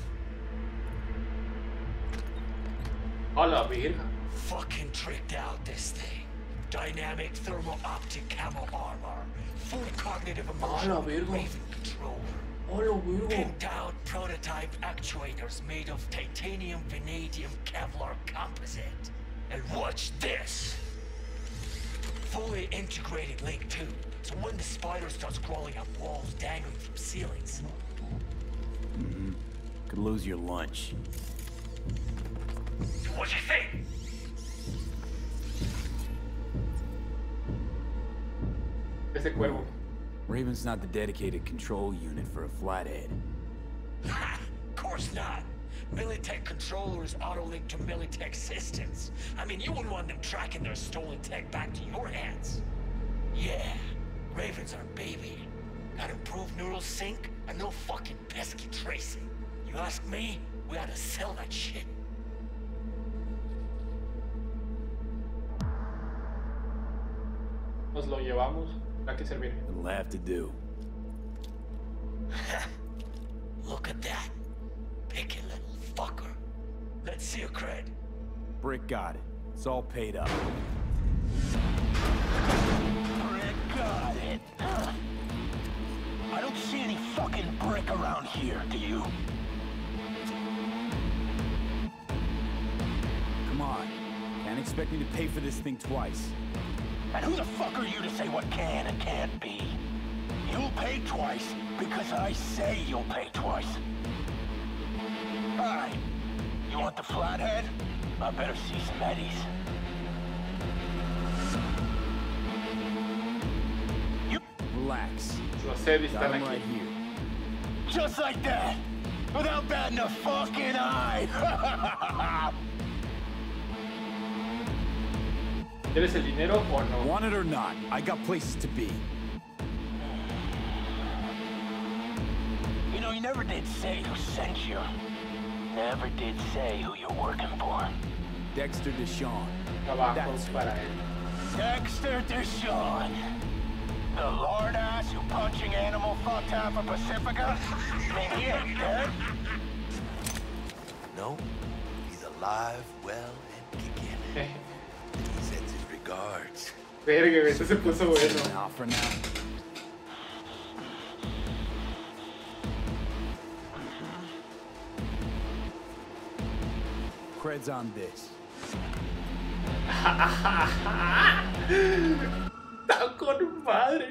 A: Hola, verga.
L: Fucking tricked out this thing. Dynamic thermal optic camo armor. Full cognitive emotional
A: verga.
L: Raven controller.
A: Hola, verga.
L: Pimped out prototype actuators made of titanium vanadium Kevlar composite. And watch this. Fully integrated link 2. So when the spider starts crawling up walls dangling from ceilings.
B: Mm-hmm. Could lose your lunch.
L: What'd you think?
A: Ese cuervo.
B: Raven's not the dedicated control unit for a Flathead.
L: Ha! Of course not. Militech controllers auto-link to Militech systems. I mean, you wouldn't want them tracking their stolen tech back to your hands. Yeah, Raven's our baby. Got improved neural sync and no fucking pesky tracing. You ask me, we ought to sell that shit.
A: Nos lo llevamos. Hay que servir.
B: It'll have to do.
L: Look at that. Picky little fucker. Let's see your cred.
B: Brick got it. It's all paid up.
M: Brick got it. I don't see any fucking brick around here, do you?
B: Come on. Can't expect me to pay for this thing twice.
M: And who the fuck are you to say what can and can't be? You'll pay twice because I say you'll pay twice. Alright. You want the Flathead? I better see some eddies. You
B: Relax.
A: Los Eddies
B: Got
A: están
B: him
A: aquí.
B: right here.
M: just like that, without batting a fucking eye.
A: ¿Quieres el dinero o no?
B: Want it or not, I got places to be.
M: You know, you never did say who sent you. Never did say who you're working for.
B: Dexter Deshawn.
A: Trabajos para él.
M: Dexter Deshawn. The lord ass who punching animal fucked half of Pacifica? I mean, he ain't dead.
J: No, he's alive, well, and kicking. He sends his regards.
A: Verga, eso se puso bueno.
B: Now for now. Creds on this.
A: Está con madre.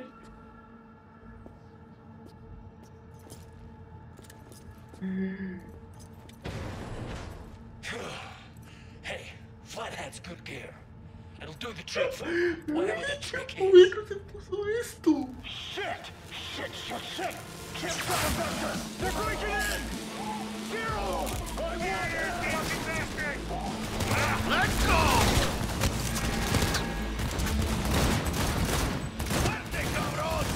L: Hey, Flathead's good gear. It'll do the trick for whatever the trick is.
A: Bueno, se puso esto.
M: Shit! Shit, shit, shit! Chip double vector! They're breaking in! Zero! I want it! Let's go! Fuerte, cabrón!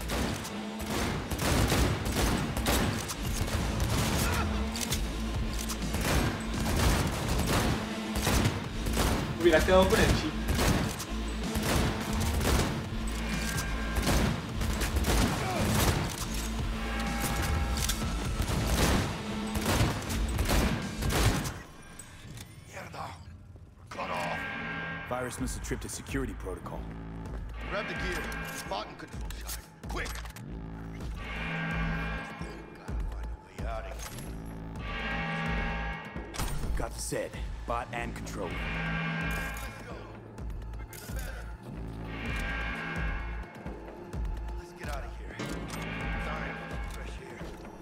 A: Hubiera quedado con el chip.
B: Virus must have tripped a security protocol.
J: Grab the gear. Spot and control shot. Quick! Gotta find a way out of here.
B: Got the set, bot and controller.
J: Let's get out of here. Dying for fresh air.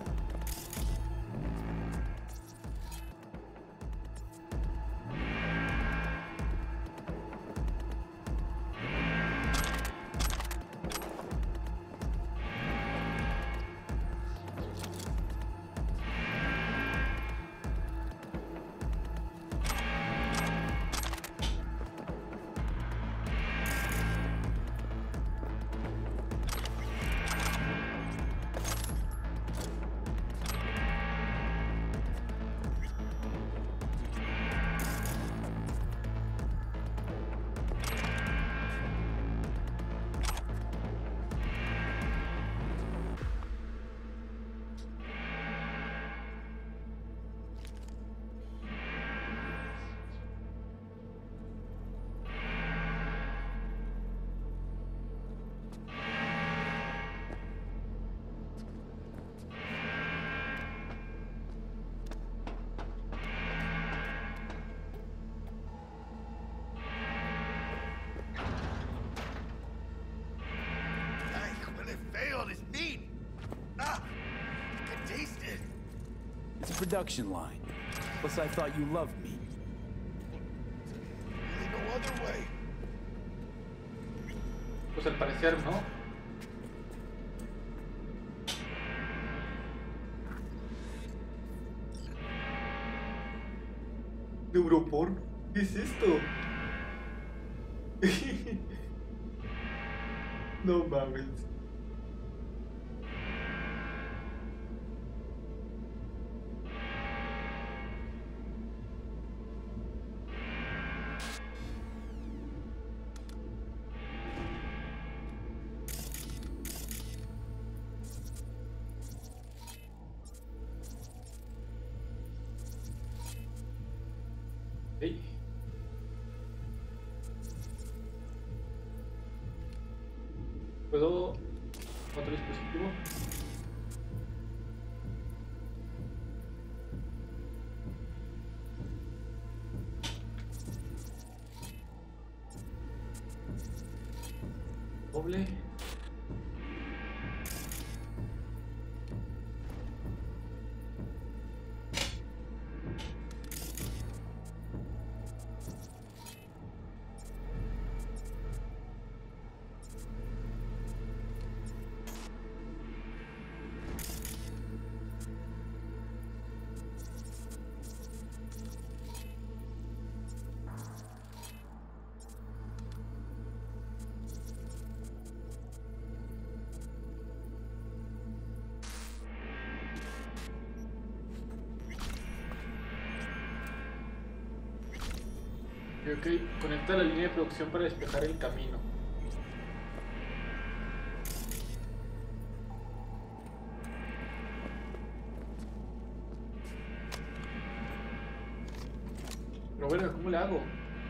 B: It's a production line. Plus, I thought you loved me.
J: Really no other way.
A: Pues al parecer no. Neuroporno. ¿Qué es esto? No mames. Hey. ¿Puedo otro dispositivo? Doble. Ok, conecta la línea de producción para despejar el camino. Pero bueno, ¿cómo le hago?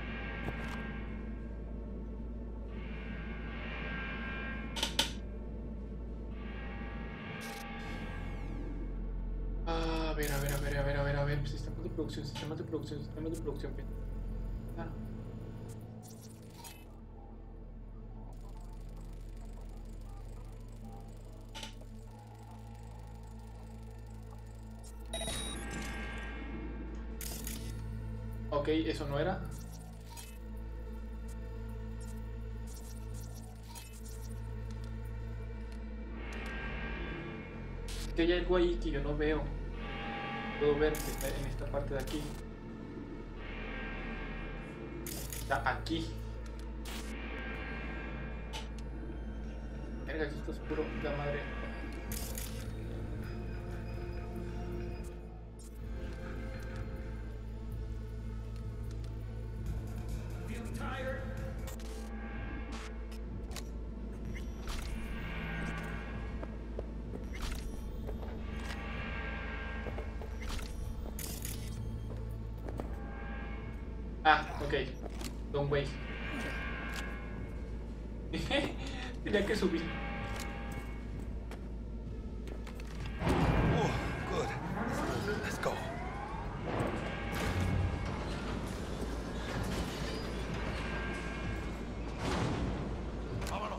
A: A ver. Sistemas de producción. Claro. Ok, eso no era. Es que hay algo ahí que yo no veo. Puedo ver que está en esta parte de aquí. Está aquí. Verga, aquí está oscuro, la madre. Ah, ok. Don't wait. Tenía que subir.
J: Oh, good. Let's go. Vámonos.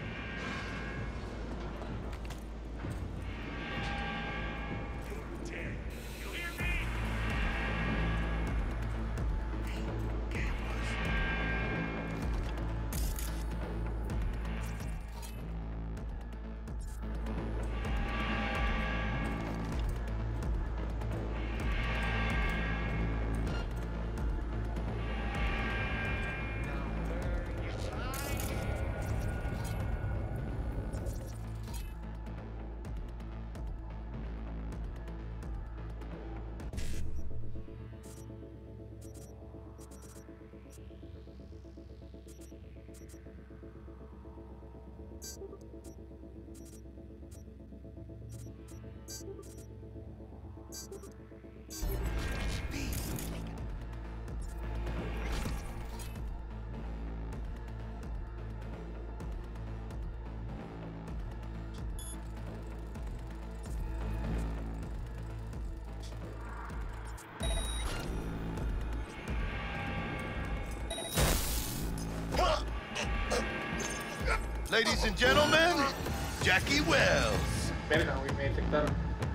J: Ladies and gentlemen, Jackie Wells.
A: Verga, güey, me detectaron.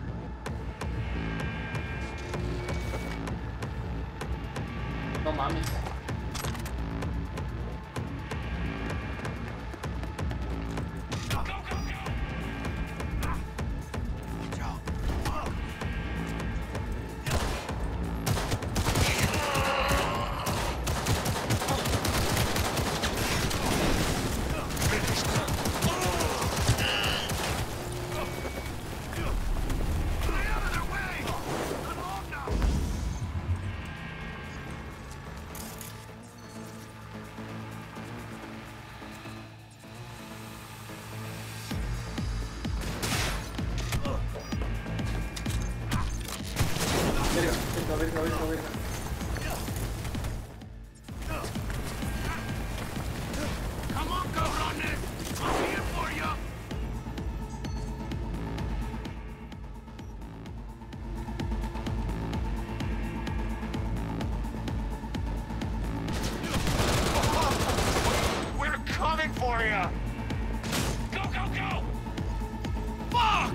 A: No mames. Verga.
M: Come on, cabrones! I'm here for you! We're coming for you! Go! Fuck!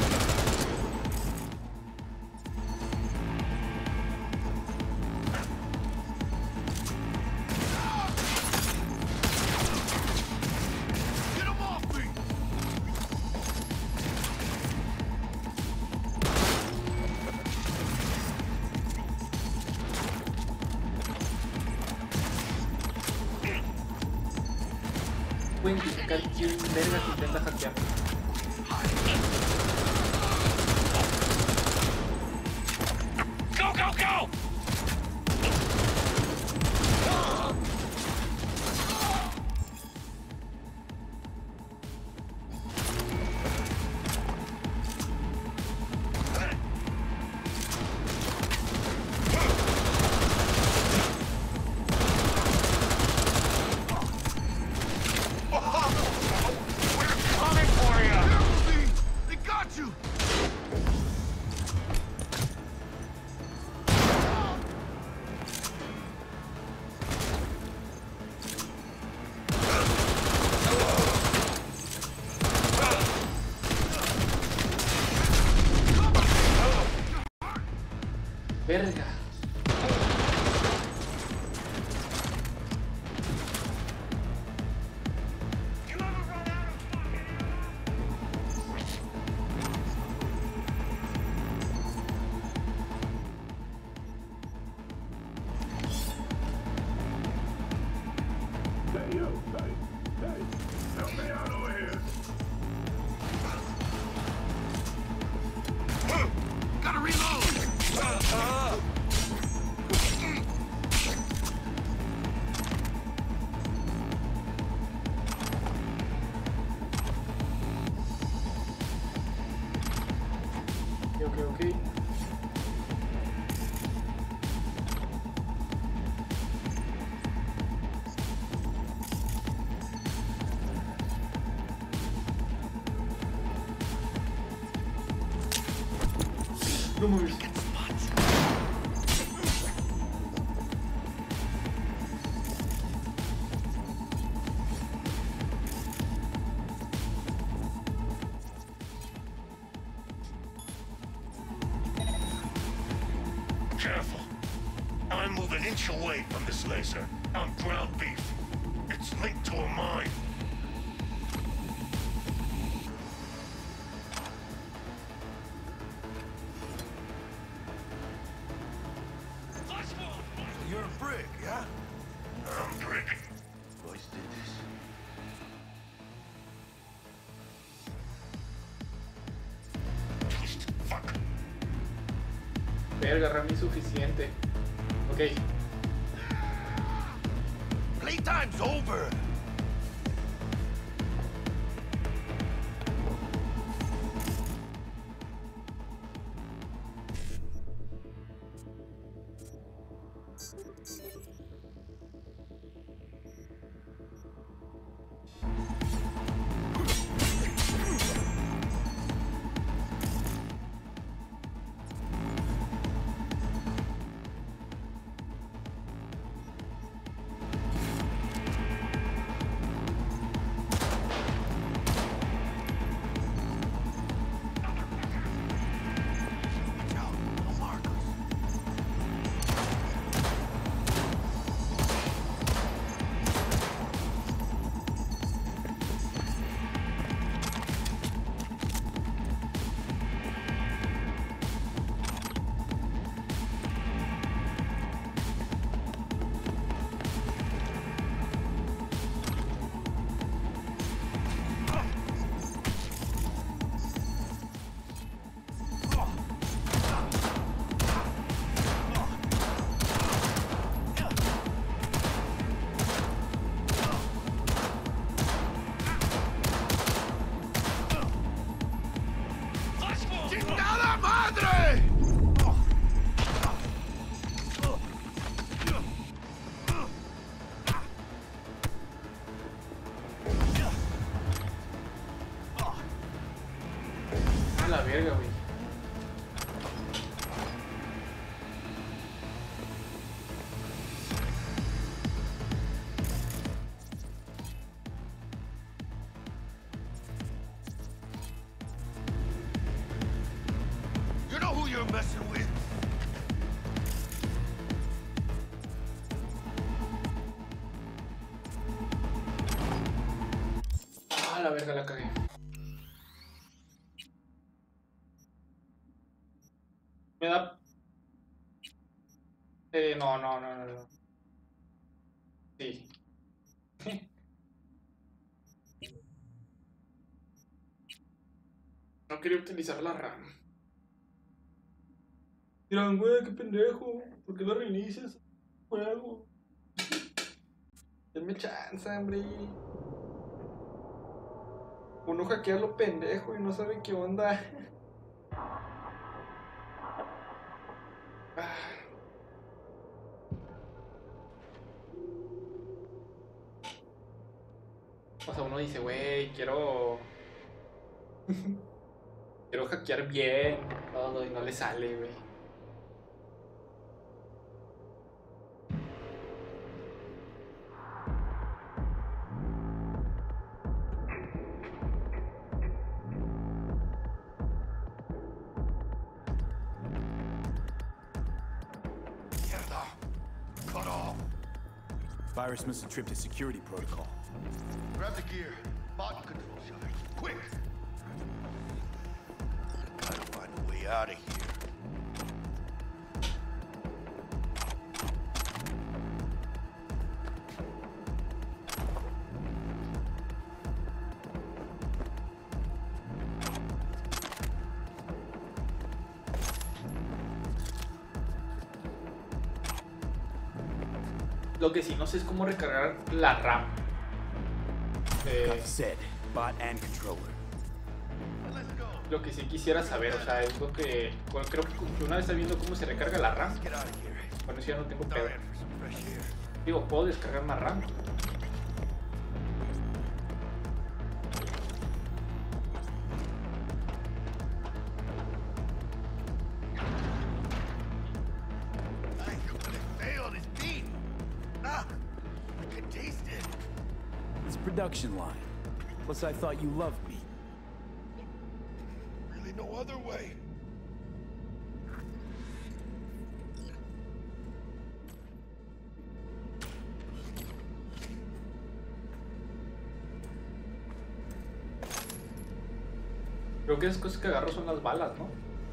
A: Pueden identificar quién verga se intenta hackear.
M: Go!
A: verga. Okay. No mames.
M: Careful. I'm moving an inch away from this laser. I'm ground beef. It's linked to a mine.
J: So you're a brick, yeah?
M: I'm brick.
J: Royce did this.
M: Twist. Fuck.
A: Verga, Rami, suficiente. Ok.
J: Playtime's over. ¡Chingada madre!
A: A la verga, güey.
J: You know who you're messing with?
A: A la verga, la cagué. Me da... no. Sí. No quería utilizar la RAM. Dirán, güey, qué pendejo. ¿Por qué lo reinicias? Juego. Denme chance, hombre. Uno hackea lo pendejo y no sabe qué onda. O sea, uno dice, güey, quiero hackear bien todo y no le sale, güey.
B: Virus must have tripped a security protocol.
J: Grab the gear. Bot control shot. Quick! Gotta find a way out of here.
A: Lo que sí no sé es cómo recargar la RAM.
B: Said, bot and controller.
A: Lo que sí quisiera saber, o sea, es lo que... Bueno, creo que una vez está viendo cómo se recarga la RAM. Bueno, eso ya no tengo pedo. Digo, puedo descargar más RAM.
B: Production line. Plus, I thought you loved me.
J: Really no other way.
A: Creo que esas cosas que agarro son las balas, ¿no?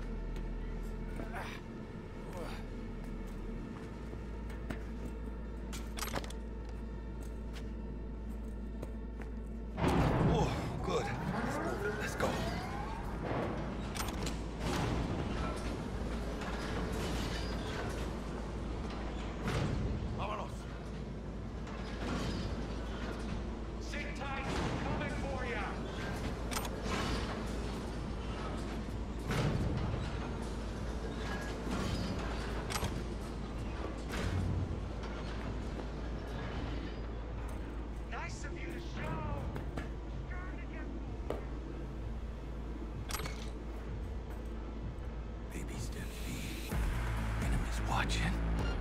J: Watching.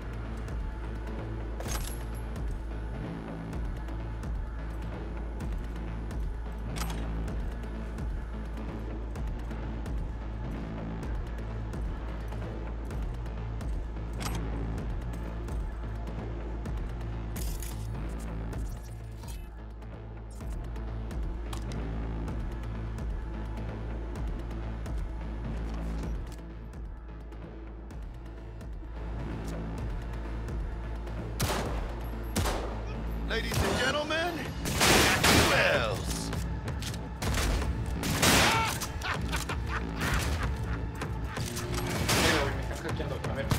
J: Ladies and gentlemen, Jackie Wells.
A: Pero, me están hackeando, a ver.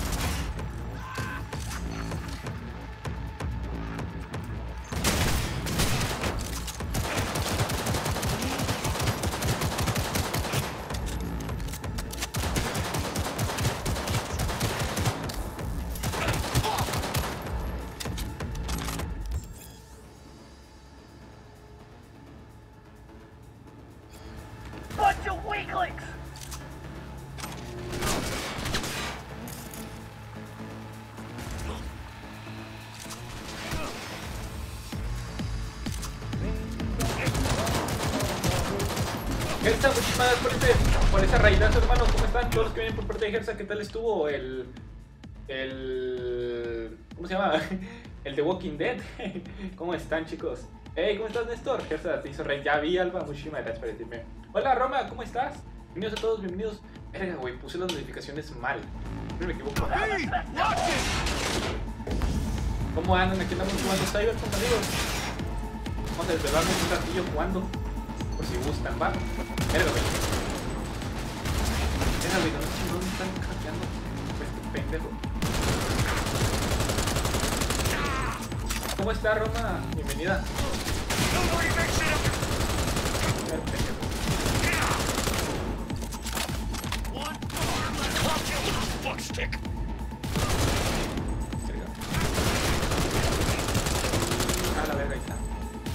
K: Bunch of weaklings!
A: Gersa, muchísimas gracias por ese raidazo, hermano. ¿Cómo están todos los que vienen por parte de Gersa? ¿Qué tal estuvo el ¿cómo se llama? El de Walking Dead. ¿Cómo están, chicos? Hey, ¿cómo estás, Néstor? Gersa, te hizo raid. Ya vi, Alba. Muchísimas gracias por decirme. Hola, Roma, ¿cómo estás? Bienvenidos a todos, bienvenidos. Verga, güey, puse las notificaciones mal. No me equivoco. ¿Cómo andan? Aquí andamos jugando Cyberpunk, amigos. Vamos a desvelarnos un ratillo jugando. Por si gustan, va. Verga, güey. Verga, güey, no sé dónde están hackeando. Este pendejo. ¿Cómo está, Roma? Bienvenida.
L: Fuckstick.
A: A la verga, ahí está.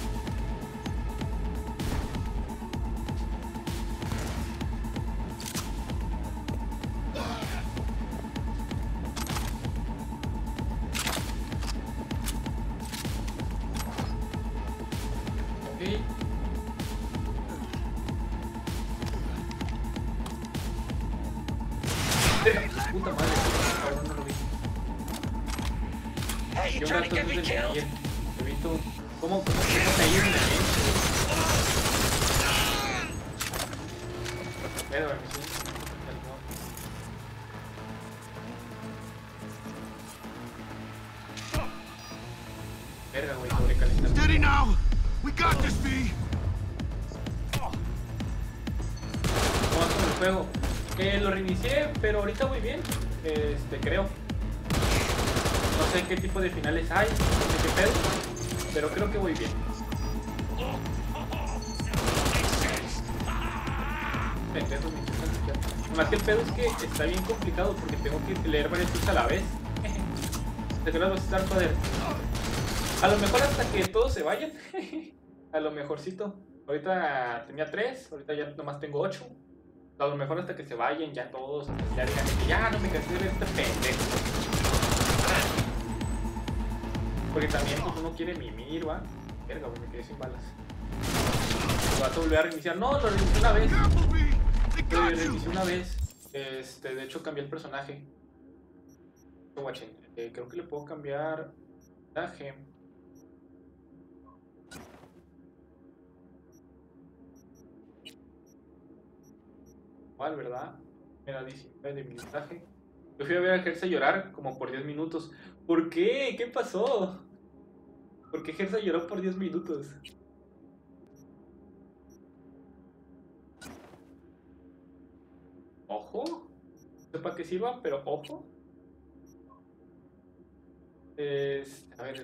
A: Ok. Puta madre, cabrón, no lo vi.
L: Hey, you trying to get me killed?
A: momento. ¿Cómo se ha ido en la mente? Pero, sí. Verga, güey, sobrecalentado.
M: Steady now. We got this, V.
A: ¿Cómo vas con el juego? Lo reinicié, pero ahorita voy bien. Creo. No sé qué tipo de finales hay, no sé qué pedo, pero creo que voy bien. Más que el pedo es que está bien complicado porque tengo que leer varias cosas a la vez. Te creo que vas a estar joder. A lo mejor hasta que todos se vayan. A lo mejorcito. Ahorita tenía 3, ahorita ya nomás tengo 8. A lo mejor hasta que se vayan ya todos, ya digan que ya no me cansé de ver este pendejo. Porque también pues, uno quiere mimir, ¿va? Verga, me quedé sin balas. Lo vas a volver a reiniciar. No, lo reinicié una vez. Lo reinicié una vez. De hecho cambié el personaje. Creo que le puedo cambiar personaje. Igual, ¿verdad? Mira, 19 de blindaje. Yo fui a ver a Gersa llorar como por 10 minutos. ¿Por qué? ¿Qué pasó? ¿Por qué Gersa lloró por 10 minutos? Ojo. No sé para qué sirva, pero ojo. A ver.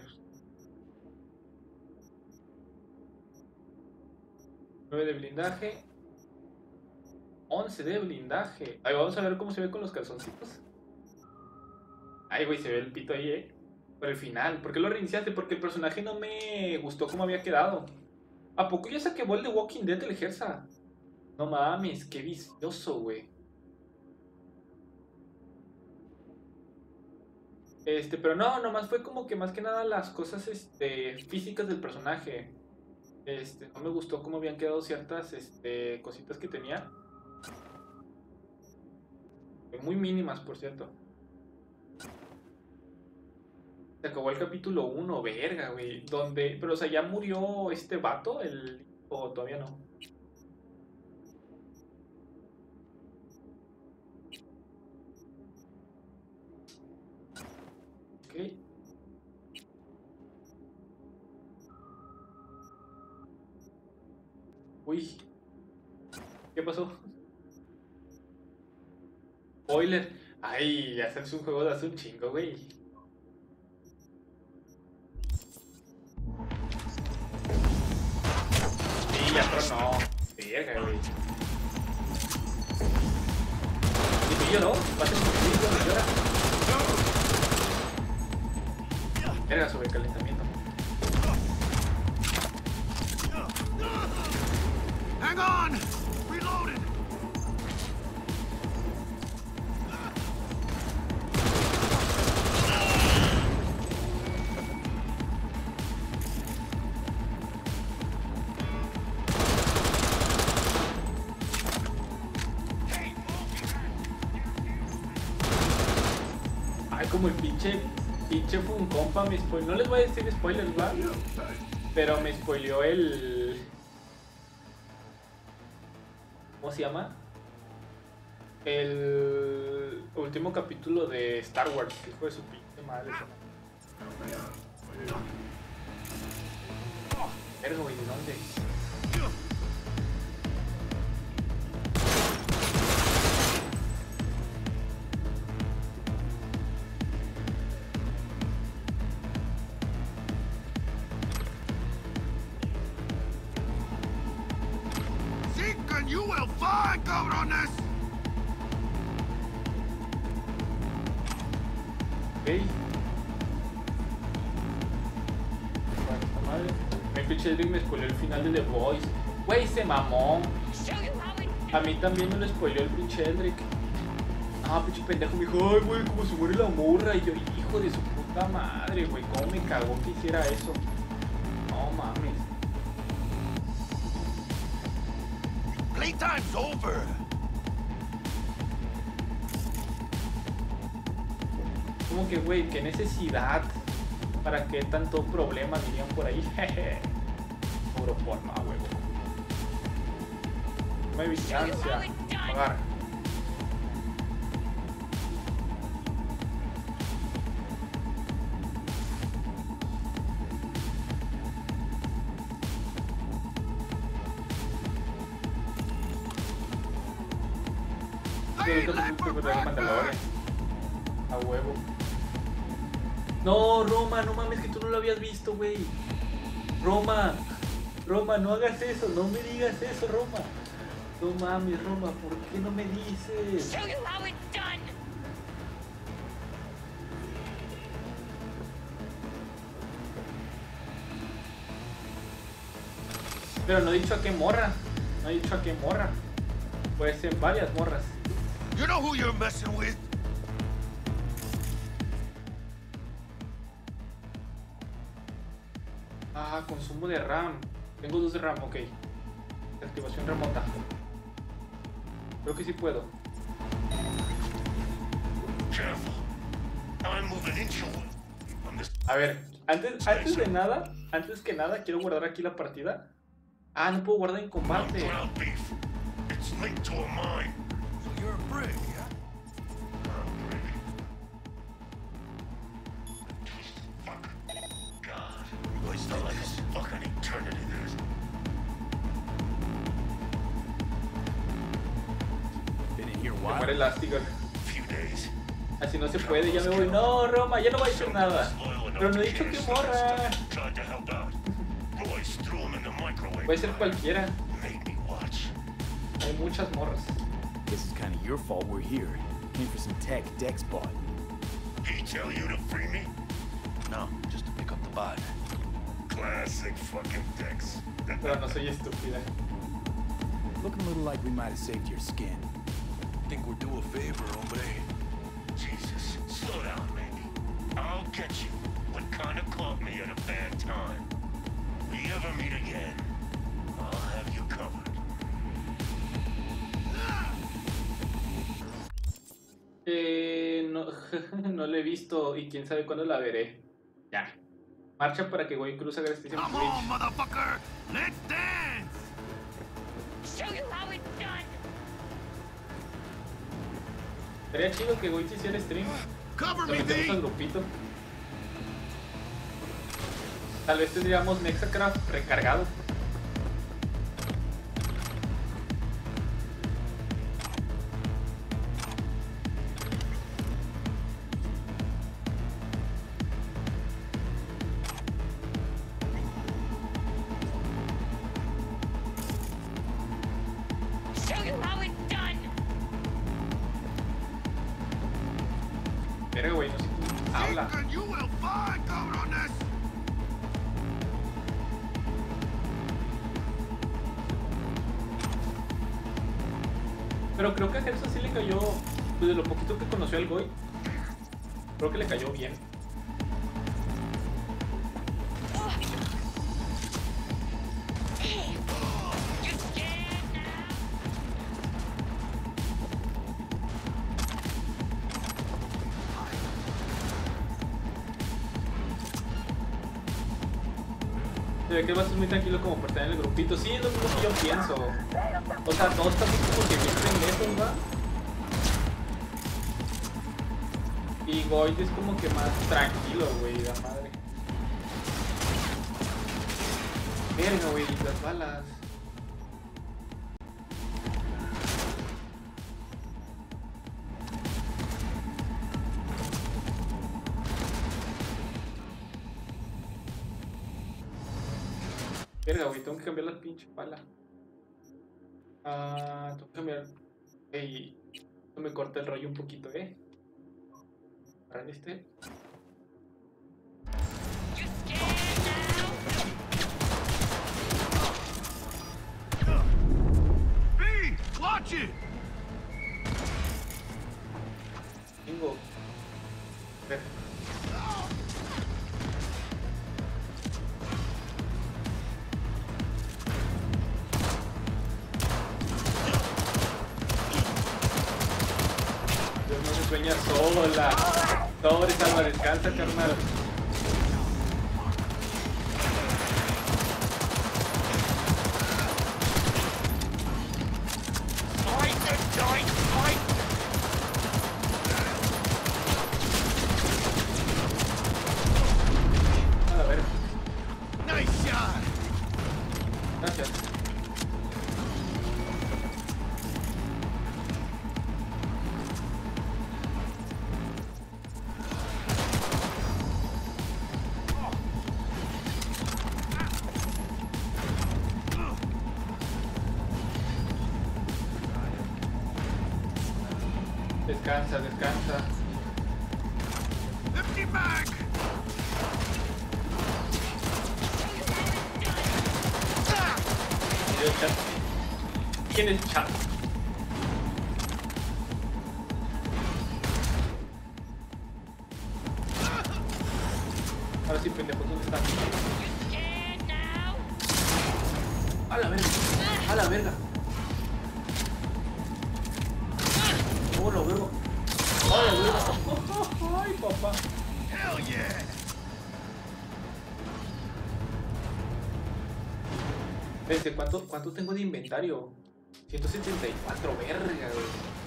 A: 9 de blindaje. 11 de blindaje. Ahí vamos a ver cómo se ve con los calzoncitos. Ay, güey, se ve el pito ahí, Por el final. ¿Por qué lo reiniciaste? Porque el personaje no me gustó cómo había quedado. ¿A poco ya se quemó el de Walking Dead el Gersa? No mames, qué vicioso, güey. Pero no, nomás fue como que más que nada las cosas, físicas del personaje. No me gustó cómo habían quedado ciertas, cositas que tenía. Muy mínimas, por cierto. Se acabó el capítulo 1, verga, güey. Donde, pero o sea, ¿ya murió este vato? ¿O todavía no? Ok. Uy. ¿Qué pasó? Spoiler. Ay, hacerse un juego de hace un chingo, güey. Sí, ya tronó. Verga, güey. ¿Y tú lloró? ¿Va a ser un poquito de llora? Verga, sobrecalentamiento.
M: Hang on! Reloaded!
A: Ay, como el pinche fue un compa, me spoileó. No les voy a decir spoilers, ¿va? Pero me spoileó el... ¿Cómo se llama? El último capítulo de Star Wars. Hijo de su pinche madre. Verga, güey, ¿de dónde?
M: You will find, cabrones!
A: Ok. Me pinche Edric me spoileó el final de The Voice. Güey, se mamó. A mí también me lo spoileó el pinche Edric. Ah, pinche pendejo, me dijo, ay, güey, como se muere la morra. Y yo, hijo de su puta madre, güey, cómo me cagó que hiciera eso. No mames.
M: Playtime's over.
A: Como que, güey, qué necesidad. ¿Para qué tanto problema dirían por ahí? Puro porno, a huevo. No hay distancia. Agarra. A huevo. No, Roma, no mames que tú no lo habías visto, güey. Roma, no hagas eso, no me digas eso, Roma. No mames, Roma, ¿por qué no me dices? Pero no he dicho a qué morra. No he dicho a qué morra. Puede ser varias morras.
J: You know who you're messing with?
A: Ah, consumo de RAM. Tengo 2 de RAM, ok. Activación remota. Creo que sí puedo. A ver, antes que nada, quiero guardar aquí la partida. Ah, no puedo guardar en combate. Tomar elástico. Así no se puede, ya me voy. No, Roma, ya no va a hacer nada. Pero no he dicho que morra. Puede ser cualquiera. Hay muchas morras.
B: Guess it's kind of your fault we're here. Came for some tech Dex bought.
L: He tell you to free me?
J: No, just to pick up the bot.
L: Classic fucking Dex.
A: Pero no soy estúpida.
B: Looking a little like we might have saved your skin.
J: Think we're due a favor, hombre.
L: Jesus, slow down, maybe. I'll get you what kind of caught me at a bad time. We ever meet again, I'll have you covered.
A: No, no la he visto y quién sabe cuándo la veré. Ya. Marcha para que Goy Cruz haga este Twitch.
J: Come on, motherfucker! Let's dance!
F: Show you how it's done.
A: Sería chido que Goy hiciera stream. Nos metemos al grupito. Tal vez tendríamos Nexacraft recargado. Pero güey, no sé quién habla. Pero creo que a Gerson sí le cayó, pues de lo poquito que conoció al Goy, creo que le cayó bien. Se ve que vas muy tranquilo como por estar en el grupito. Sí, es lo mismo que yo pienso. O sea, no está así como que siempre lejos, ¿va? Y Goy es como que más tranquilo, güey, la madre. Verga, güey, las balas. Verga, güey, tengo que cambiar la pinche pala. Tengo que cambiar. Ey, esto me corta el rollo un poquito, ¿Para este?
J: B, watch it.
A: Tengo. Ver. Sueña sola. Sobre, Salva, descansa, carnal. Descansa, descansa.
M: Empty mag!
A: Video chat. ¿Quién es chat? Ahora sí, pendejo, ¿dónde está? A la verga, a la verga. Oh, lo veo. ¡Ay, la verga! ¡Ay, papá!
M: Hell yeah!
A: Espérense, ¿cuánto tengo de inventario? 174, verga, güey.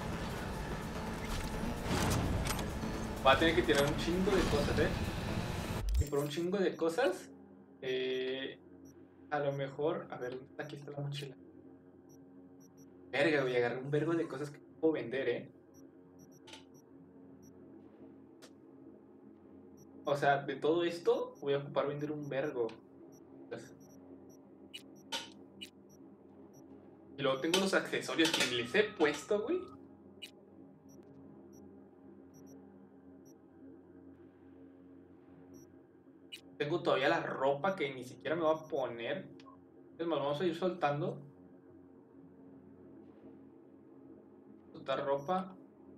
A: Va a tener que tirar un chingo de cosas, Y por un chingo de cosas, a lo mejor... A ver, aquí está la mochila. Verga, güey, agarré un vergo de cosas que puedo vender, O sea, de todo esto, voy a ocupar vender un vergo. Y luego tengo los accesorios que les he puesto, güey. Tengo todavía la ropa que ni siquiera me voy a poner. Es más, vamos a ir soltando. Soltar ropa.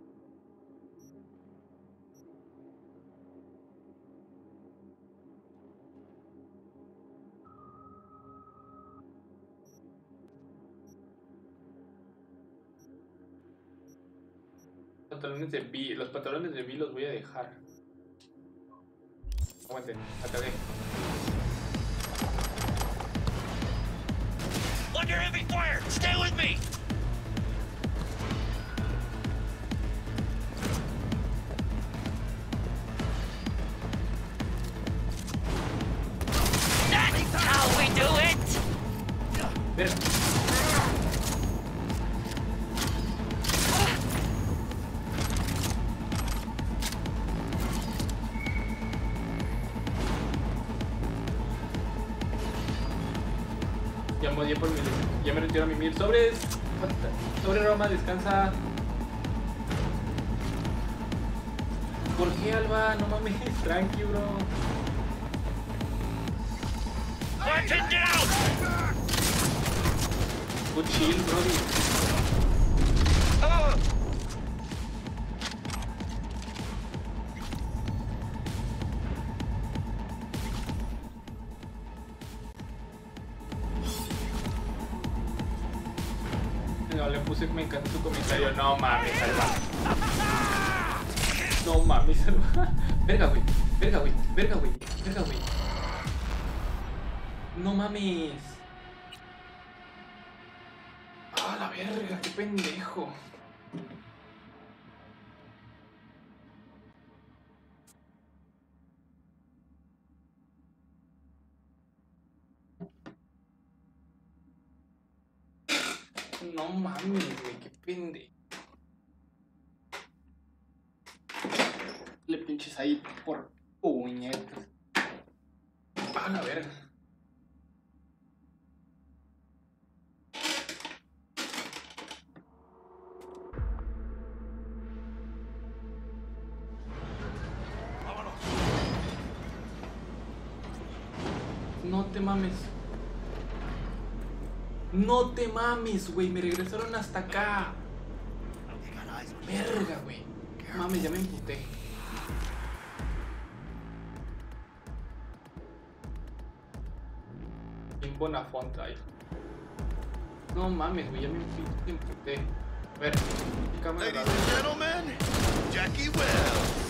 A: Pantalones de V, los pantalones de V los voy a dejar. Aguanten, la cagué.
L: Under heavy fire! Stay with me! That's how we do it!
A: Verga. Ya me retiro a mi mil. Sobre Roma, descansa. ¿Por qué, Alba? No mames, tranqui, bro. Good chill, brody. No, le puse que me encanta su comentario. No mames, Alba. No mames, Alba. Verga, güey. Verga, güey. Verga, güey. Verga, güey. No mames. Ah, la verga, qué pendejo. No mames, güey, qué pendejo. Le pinches ahí por puñetas. Ah, la verga. No te mames. No te mames, güey. Me regresaron hasta acá. Verga, güey. Mames, ya me emputé. En Bonafont ahí. No mames, güey. Ya me emputé. A ver, cámara.
M: Ladies and gentlemen, Jackie Wells.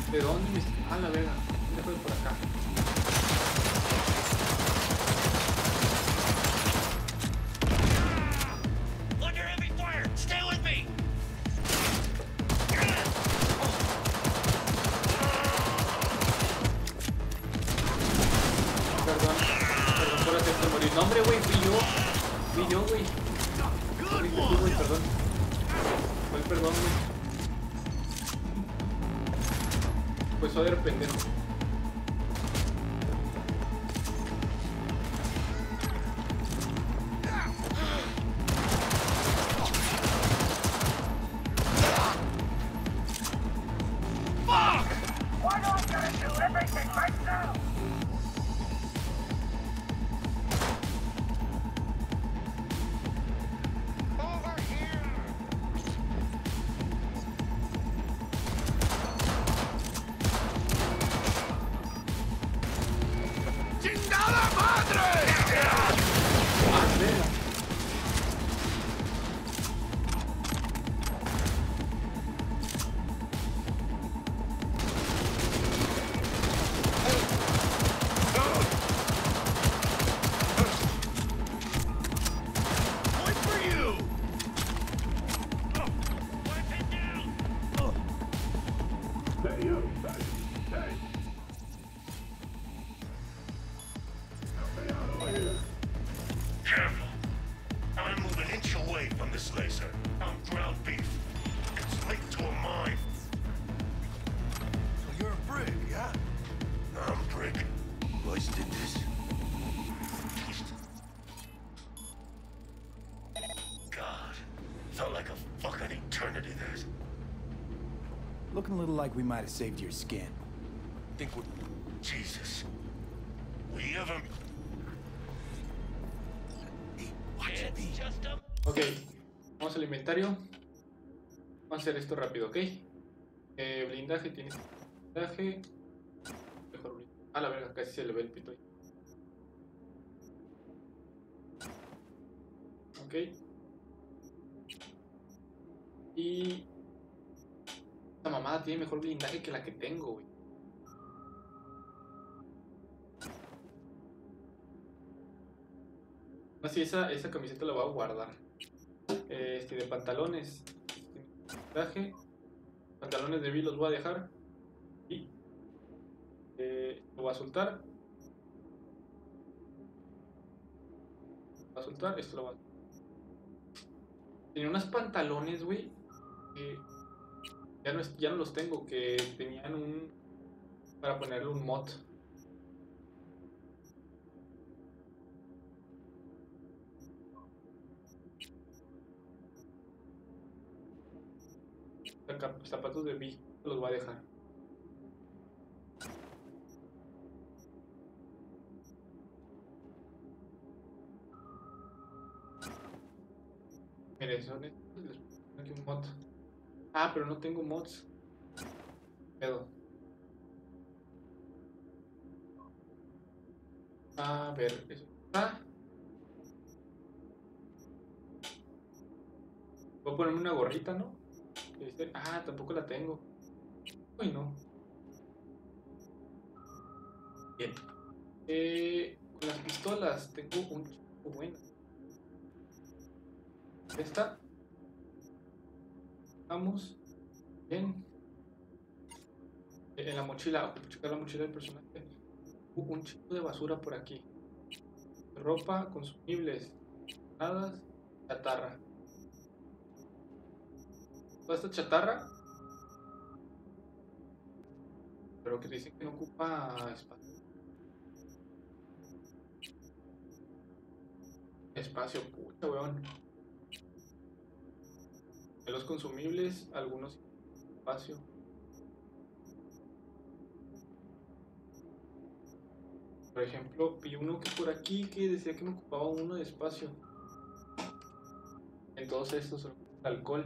A: ¿De dónde me... Ah, la verga. ¿Dónde fue por acá?
L: Under heavy fire! Stay with me!
A: Perdón por hacerte morir. No, hombre, güey, fui yo, güey. Güey, perdón. Fue el perdón, güey. Pues soy pendejo.
M: Fuck! Why do I gotta do everything myself? Over here! ¡Chingada madre! Point for you! Weapon down! Hey, you! Hey!
L: Careful. I'm gonna move an inch away from this laser. I'm ground beef. It's linked to a mine.
J: So you're a brig, yeah?
L: I'm Brick.
J: Royce did this.
L: God. Felt like a fucking eternity there.
B: Looking a little like we might have saved your skin.
J: Think we're...
L: Jesus. We haven't... It's just a...
A: Ok, vamos al inventario. Vamos a hacer esto rápido, ¿ok? Blindaje, tienes blindaje. Mejor blindaje. Ah, la verga, casi se le ve el pito ahí. Ok. Y... esta mamada tiene mejor blindaje que la que tengo, güey. Así, esa camiseta la voy a guardar. De pantalones. Blindaje. Pantalones de V los voy a dejar. Y... lo voy a soltar. Lo voy a soltar, esto lo voy a... Tenía unos pantalones, güey. Ya no los tengo, que tenían un... para ponerle un mod. Zapatos de V, los voy a dejar. Mire, son estos, les pongo aquí un mod. Ah, pero no tengo mods. Pedo. A ver, eso está. Voy a ponerme una gorrita, ¿no? Ah, tampoco la tengo. Uy, no. Bien. Con las pistolas tengo un chico bueno. Esta. Vamos. Bien. En la mochila. Checar la mochila del personaje. Un chico de basura por aquí. Ropa, consumibles, nada, chatarra. Toda esta chatarra, pero que dicen que no ocupa espacio. Espacio, puta weón. De los consumibles, algunos espacio. Por ejemplo, vi uno que por aquí que decía que me ocupaba uno de espacio. En todos estos son alcohol.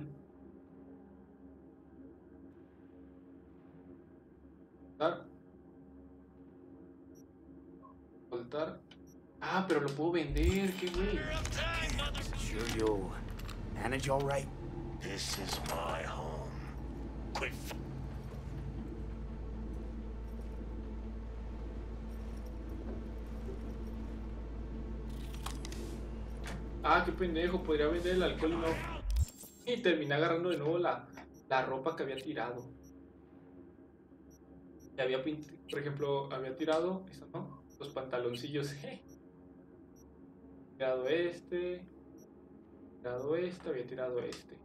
A: Soltar. Ah, pero lo puedo vender, qué güey.
B: Sure you'll manage all right?
L: This is my home. Quit.
A: Ah, qué pendejo, podría vender el alcohol y no. Y terminé agarrando de nuevo la ropa que había tirado. Y había, por ejemplo, había tirado, eso no, los pantaloncillos, tirado este, había tirado este.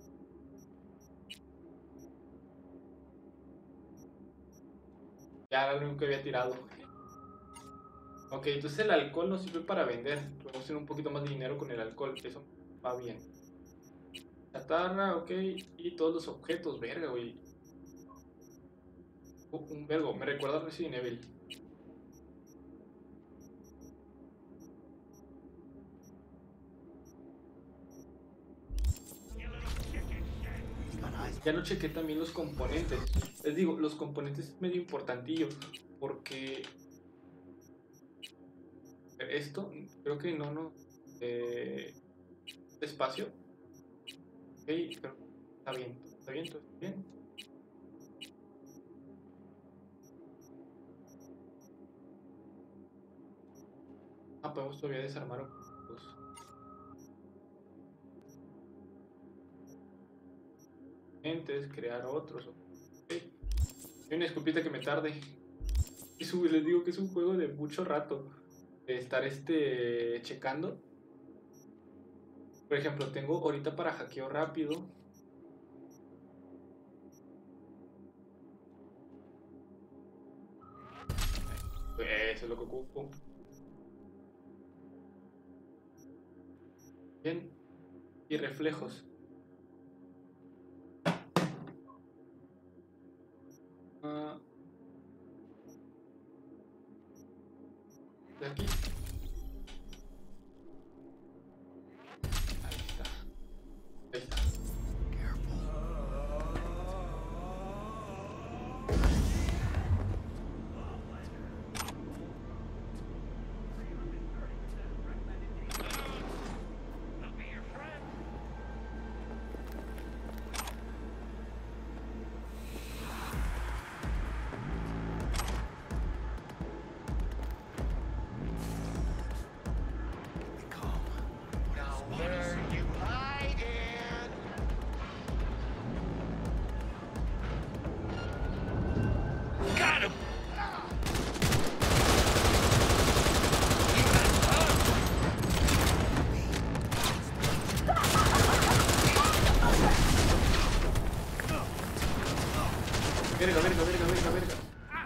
A: Ya era lo único que había tirado. Ok, entonces el alcohol no sirve para vender. Podemos tener un poquito más de dinero con el alcohol, eso va bien. Chatarra, ok, y todos los objetos, verga, güey. Un vergo, me recuerda a Resident Evil. Ya no chequé también los componentes. Les digo, los componentes es medio importantillo. Porque esto, creo que no. Espacio. Ok, pero está bien, está bien, está bien. Ah, podemos todavía desarmar objetos. Crear otros. Okay. Hay una escopita que me tarde. Y les digo que es un juego de mucho rato. De estar checando. Por ejemplo, tengo ahorita para hackeo rápido. Eso es lo que ocupo. Bien. Y reflejos. De aquí. Ahí está. Ahí está. Verga.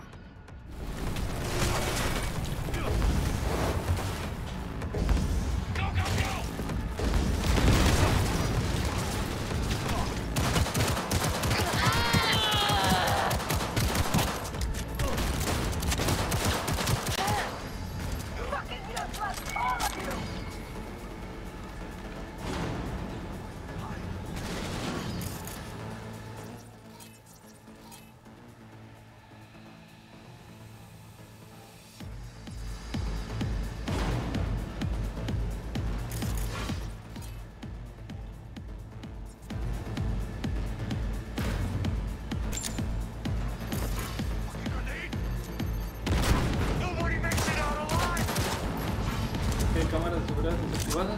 A: Cámaras de seguridad desactivadas.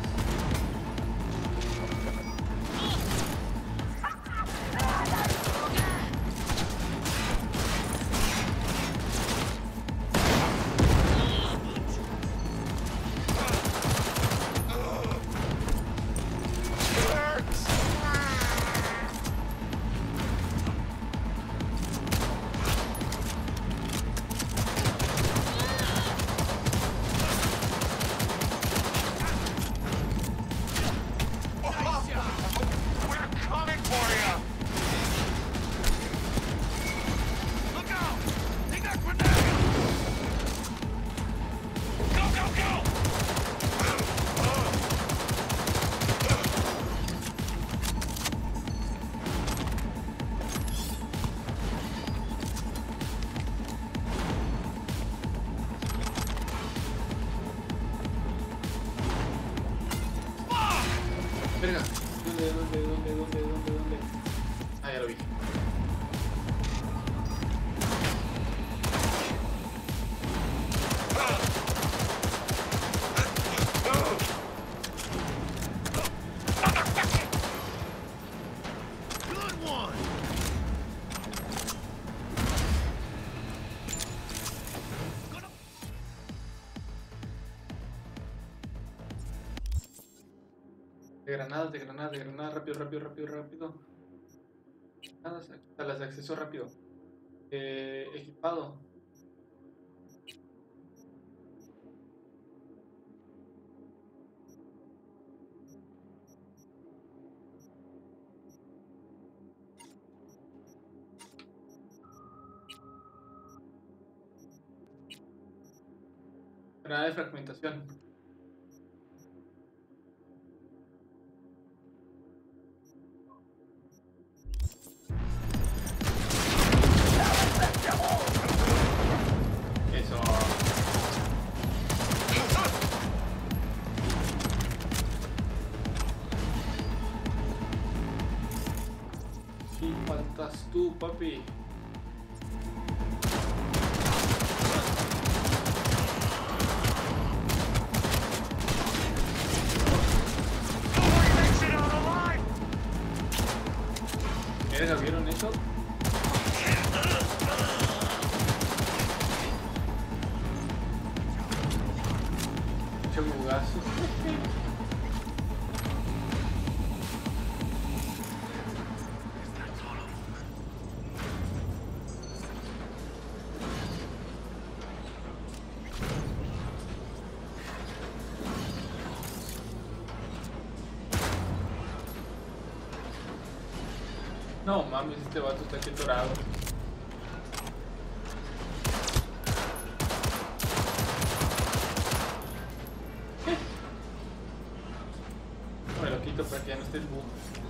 A: Verga. ¿Dónde? Ah, ya lo vi. granadas, rápido, rápido. Salas de acceso rápido. Equipado. Granada de fragmentación. Eso. Sí, faltas tú, papi. ¿Vieron eso? Mucho bugazo. No mames, este vato está aquí dorado. No me lo quito para que ya no esté el bug.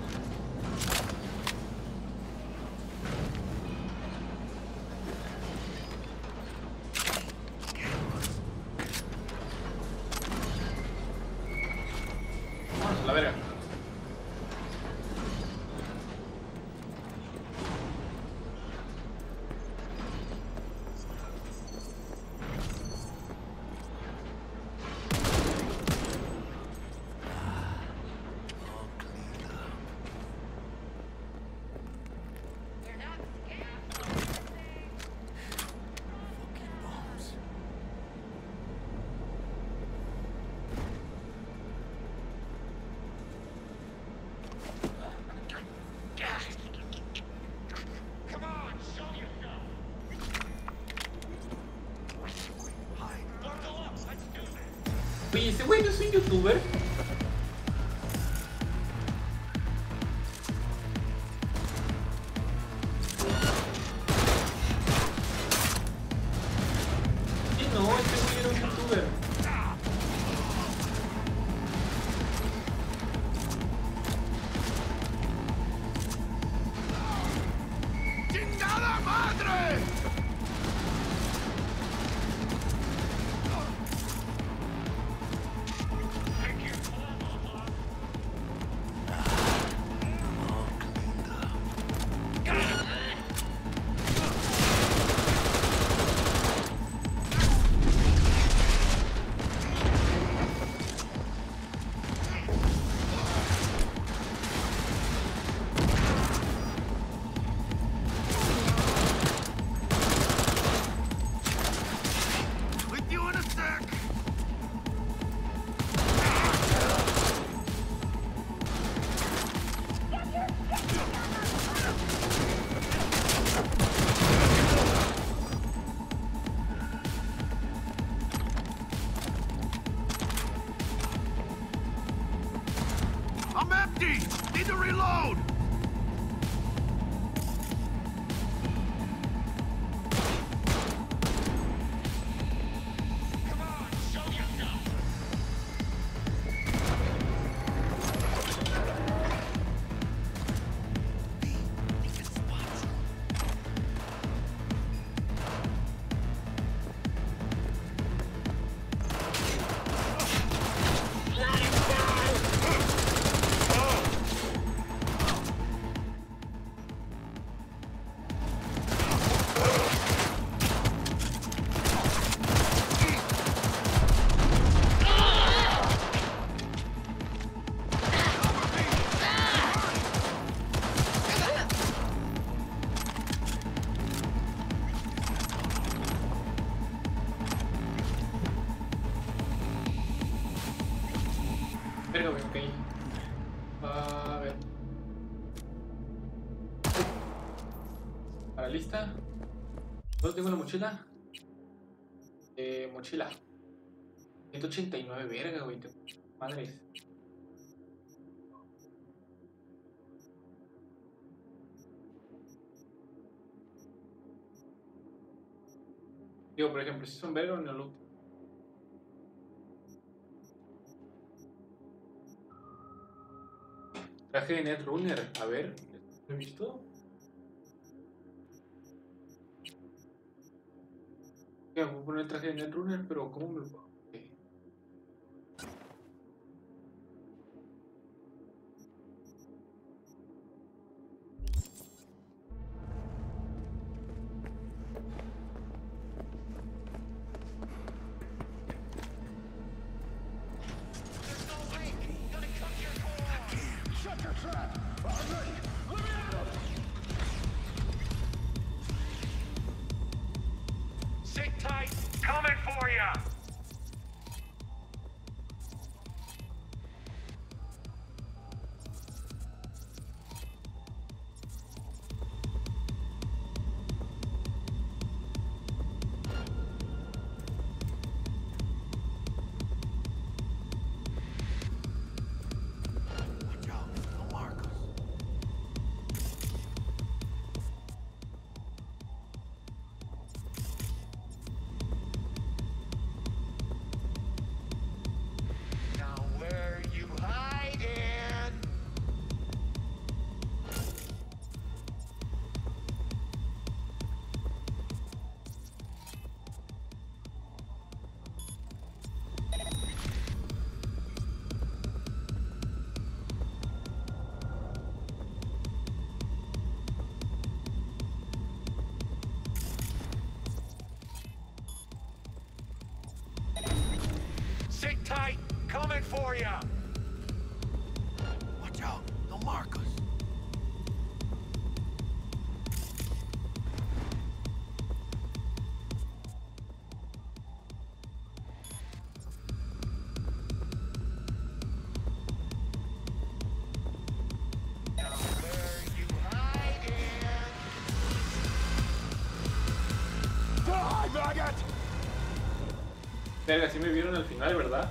A: Vamos a la verga. Oye, ese güey no es un youtuber. Sí, no, este güey era un youtuber.
M: ¡Chingada madre! I'm empty! Need to reload!
A: Verga, güey, ok. está? ¿Dónde tengo la mochila? Mochila. 189, verga, güey. Madres. Digo, por ejemplo, si son verga o no lo. Traje de Netrunner. A ver, ¿lo he visto? Voy a poner el traje de Netrunner, pero ¿cómo me lo pongo?
M: Sit tight. Coming for ya. Sit tight. Coming for ya.
J: Watch out. They'll mark us.
A: Verga, sí me vieron al final, ¿verdad?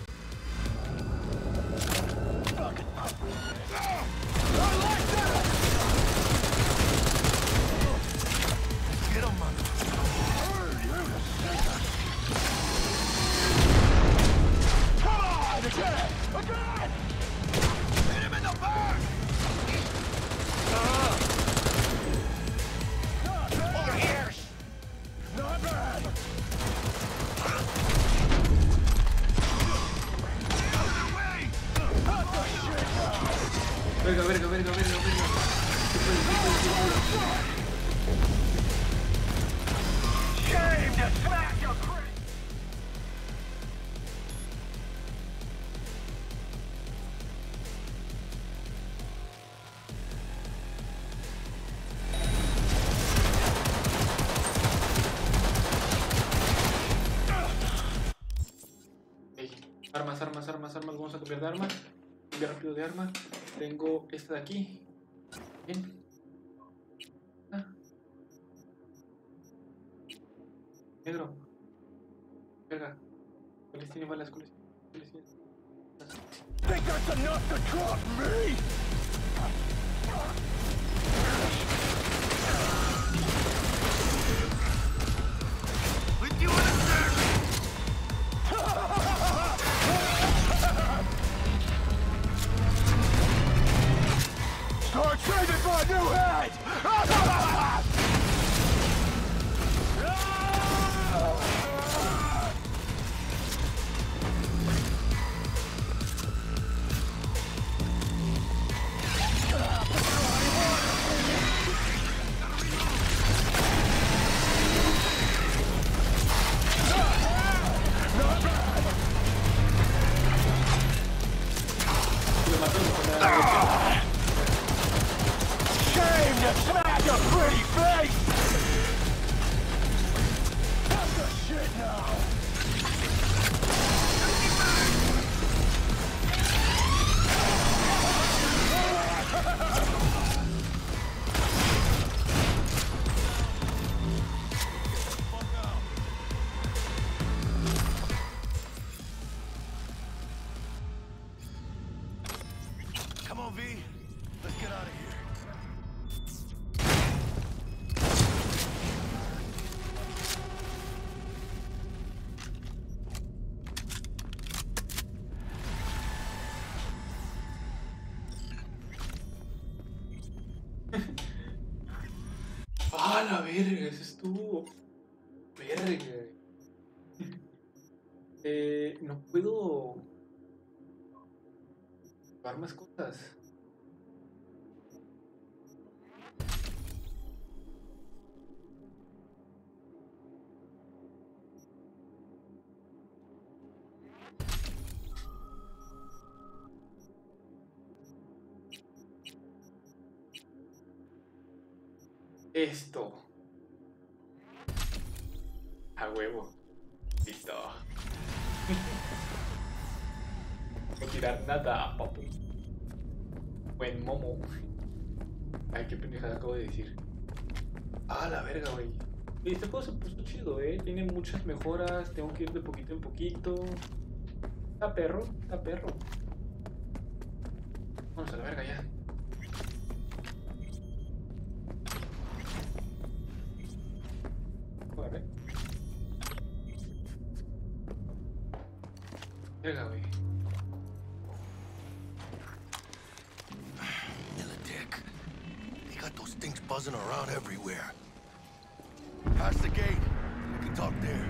A: Verga, verga, verga, verga, verga.
M: Shame to smack your crit.
A: Armas, armas, armas, armas. Vamos a cambiar de arma. Cambiar rápido de arma. Tengo esta de aquí. Bien. Ah. Negro. Verga. ¿Cuáles tiene balas? ¿Cuáles tiene?
M: Think that's enough to drop me?
J: With you in a sec.
M: Start saving my new head! Shame to smack your pretty face! That's the shit now!
A: ¡Ah, la verga! Ese estuvo. Verga. No puedo llevar más cosas. Esto. A huevo. Listo. No tirar nada, papu. Buen momo. Ay, qué pendejada acabo de decir. Ah, la verga, güey. Este juego se puso chido, Tiene muchas mejoras. Tengo que ir de poquito en poquito. Está perro, está perro. Vamos a la verga ya. Vale. Verga, güey.
J: Militech. They got those things buzzing around everywhere. Past the gate. We can talk there.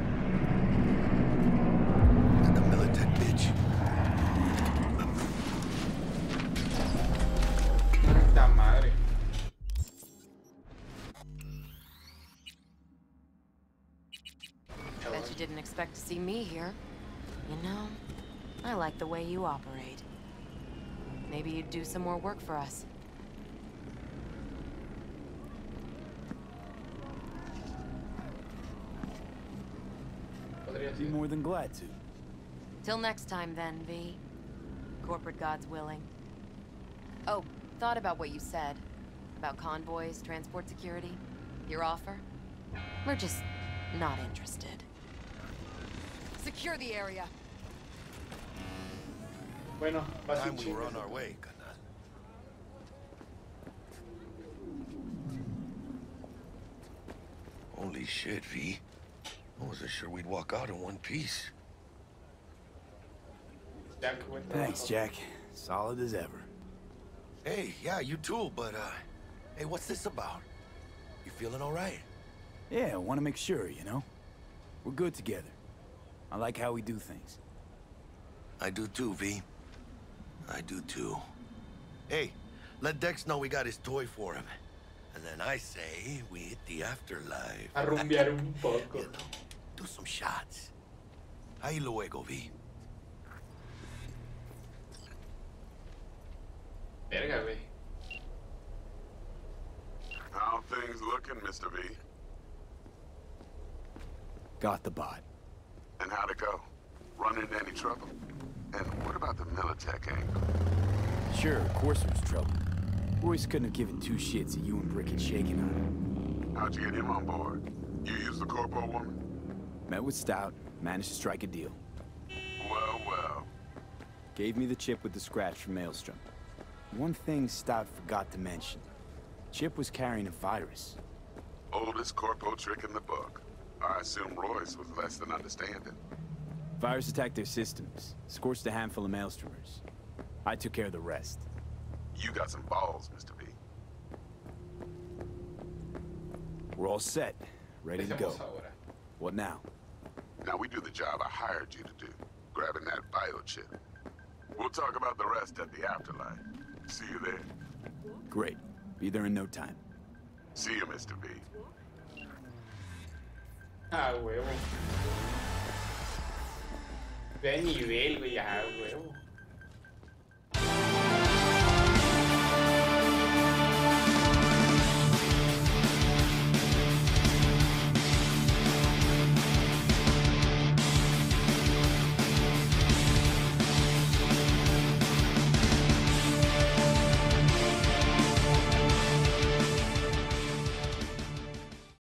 J: Got the Militech bitch.
A: Puta madre.
E: Bet you didn't expect to see me here. You know, I like the way you operate. Maybe you'd do some more work for us.
B: Be more than glad to.
E: Till next time then, V. Corporate God's willing. Oh, thought about what you said. About convoys, transport security. Your offer? We're just not interested. Secure the area.
A: Bueno,
J: Time we were on our way, carnal. Holy shit, V. I wasn't sure we'd walk out in one piece.
B: Thanks, Jack. Solid as ever.
J: Hey, yeah, you too, but, hey, what's this about? You feeling all right?
B: Yeah, I want to make sure, you know? We're good together. I like how we do things.
J: I do too, V. I do too. Hey, let Dex know we got his toy for him. And then I say we hit the afterlife.
A: A rumbear un poco.
J: You know, do some shots. Ahí luego, V.
A: Verga, güey.
C: How things looking, Mr. V?
B: Got the bot.
C: And how'd it go? Run into any trouble? And what about the Militech angle?
B: Sure, of course there was trouble. Royce couldn't have given two shits that you and Brick had shaken on him.
C: How'd you get him on board? You used the corpo woman?
B: Met with Stout, managed to strike a deal.
C: Well, well.
B: Gave me the chip with the scratch from Maelstrom. One thing Stout forgot to mention. Chip was carrying a virus.
C: Oldest corpo trick in the book. I assume Royce was less than understanding.
B: Virus attacked their systems, scorched a handful of Maelstromers. I took care of the rest.
C: You got some balls, Mr. V.
B: We're all set, ready to go. What now?
C: Now we do the job I hired you to do, grabbing that biochip. We'll talk about the rest at the afterlife. See you there.
B: Great. Be there in no time.
C: See you, Mr. V.
A: Ah, huevo. Ve a nivel, güey, ah, huevo.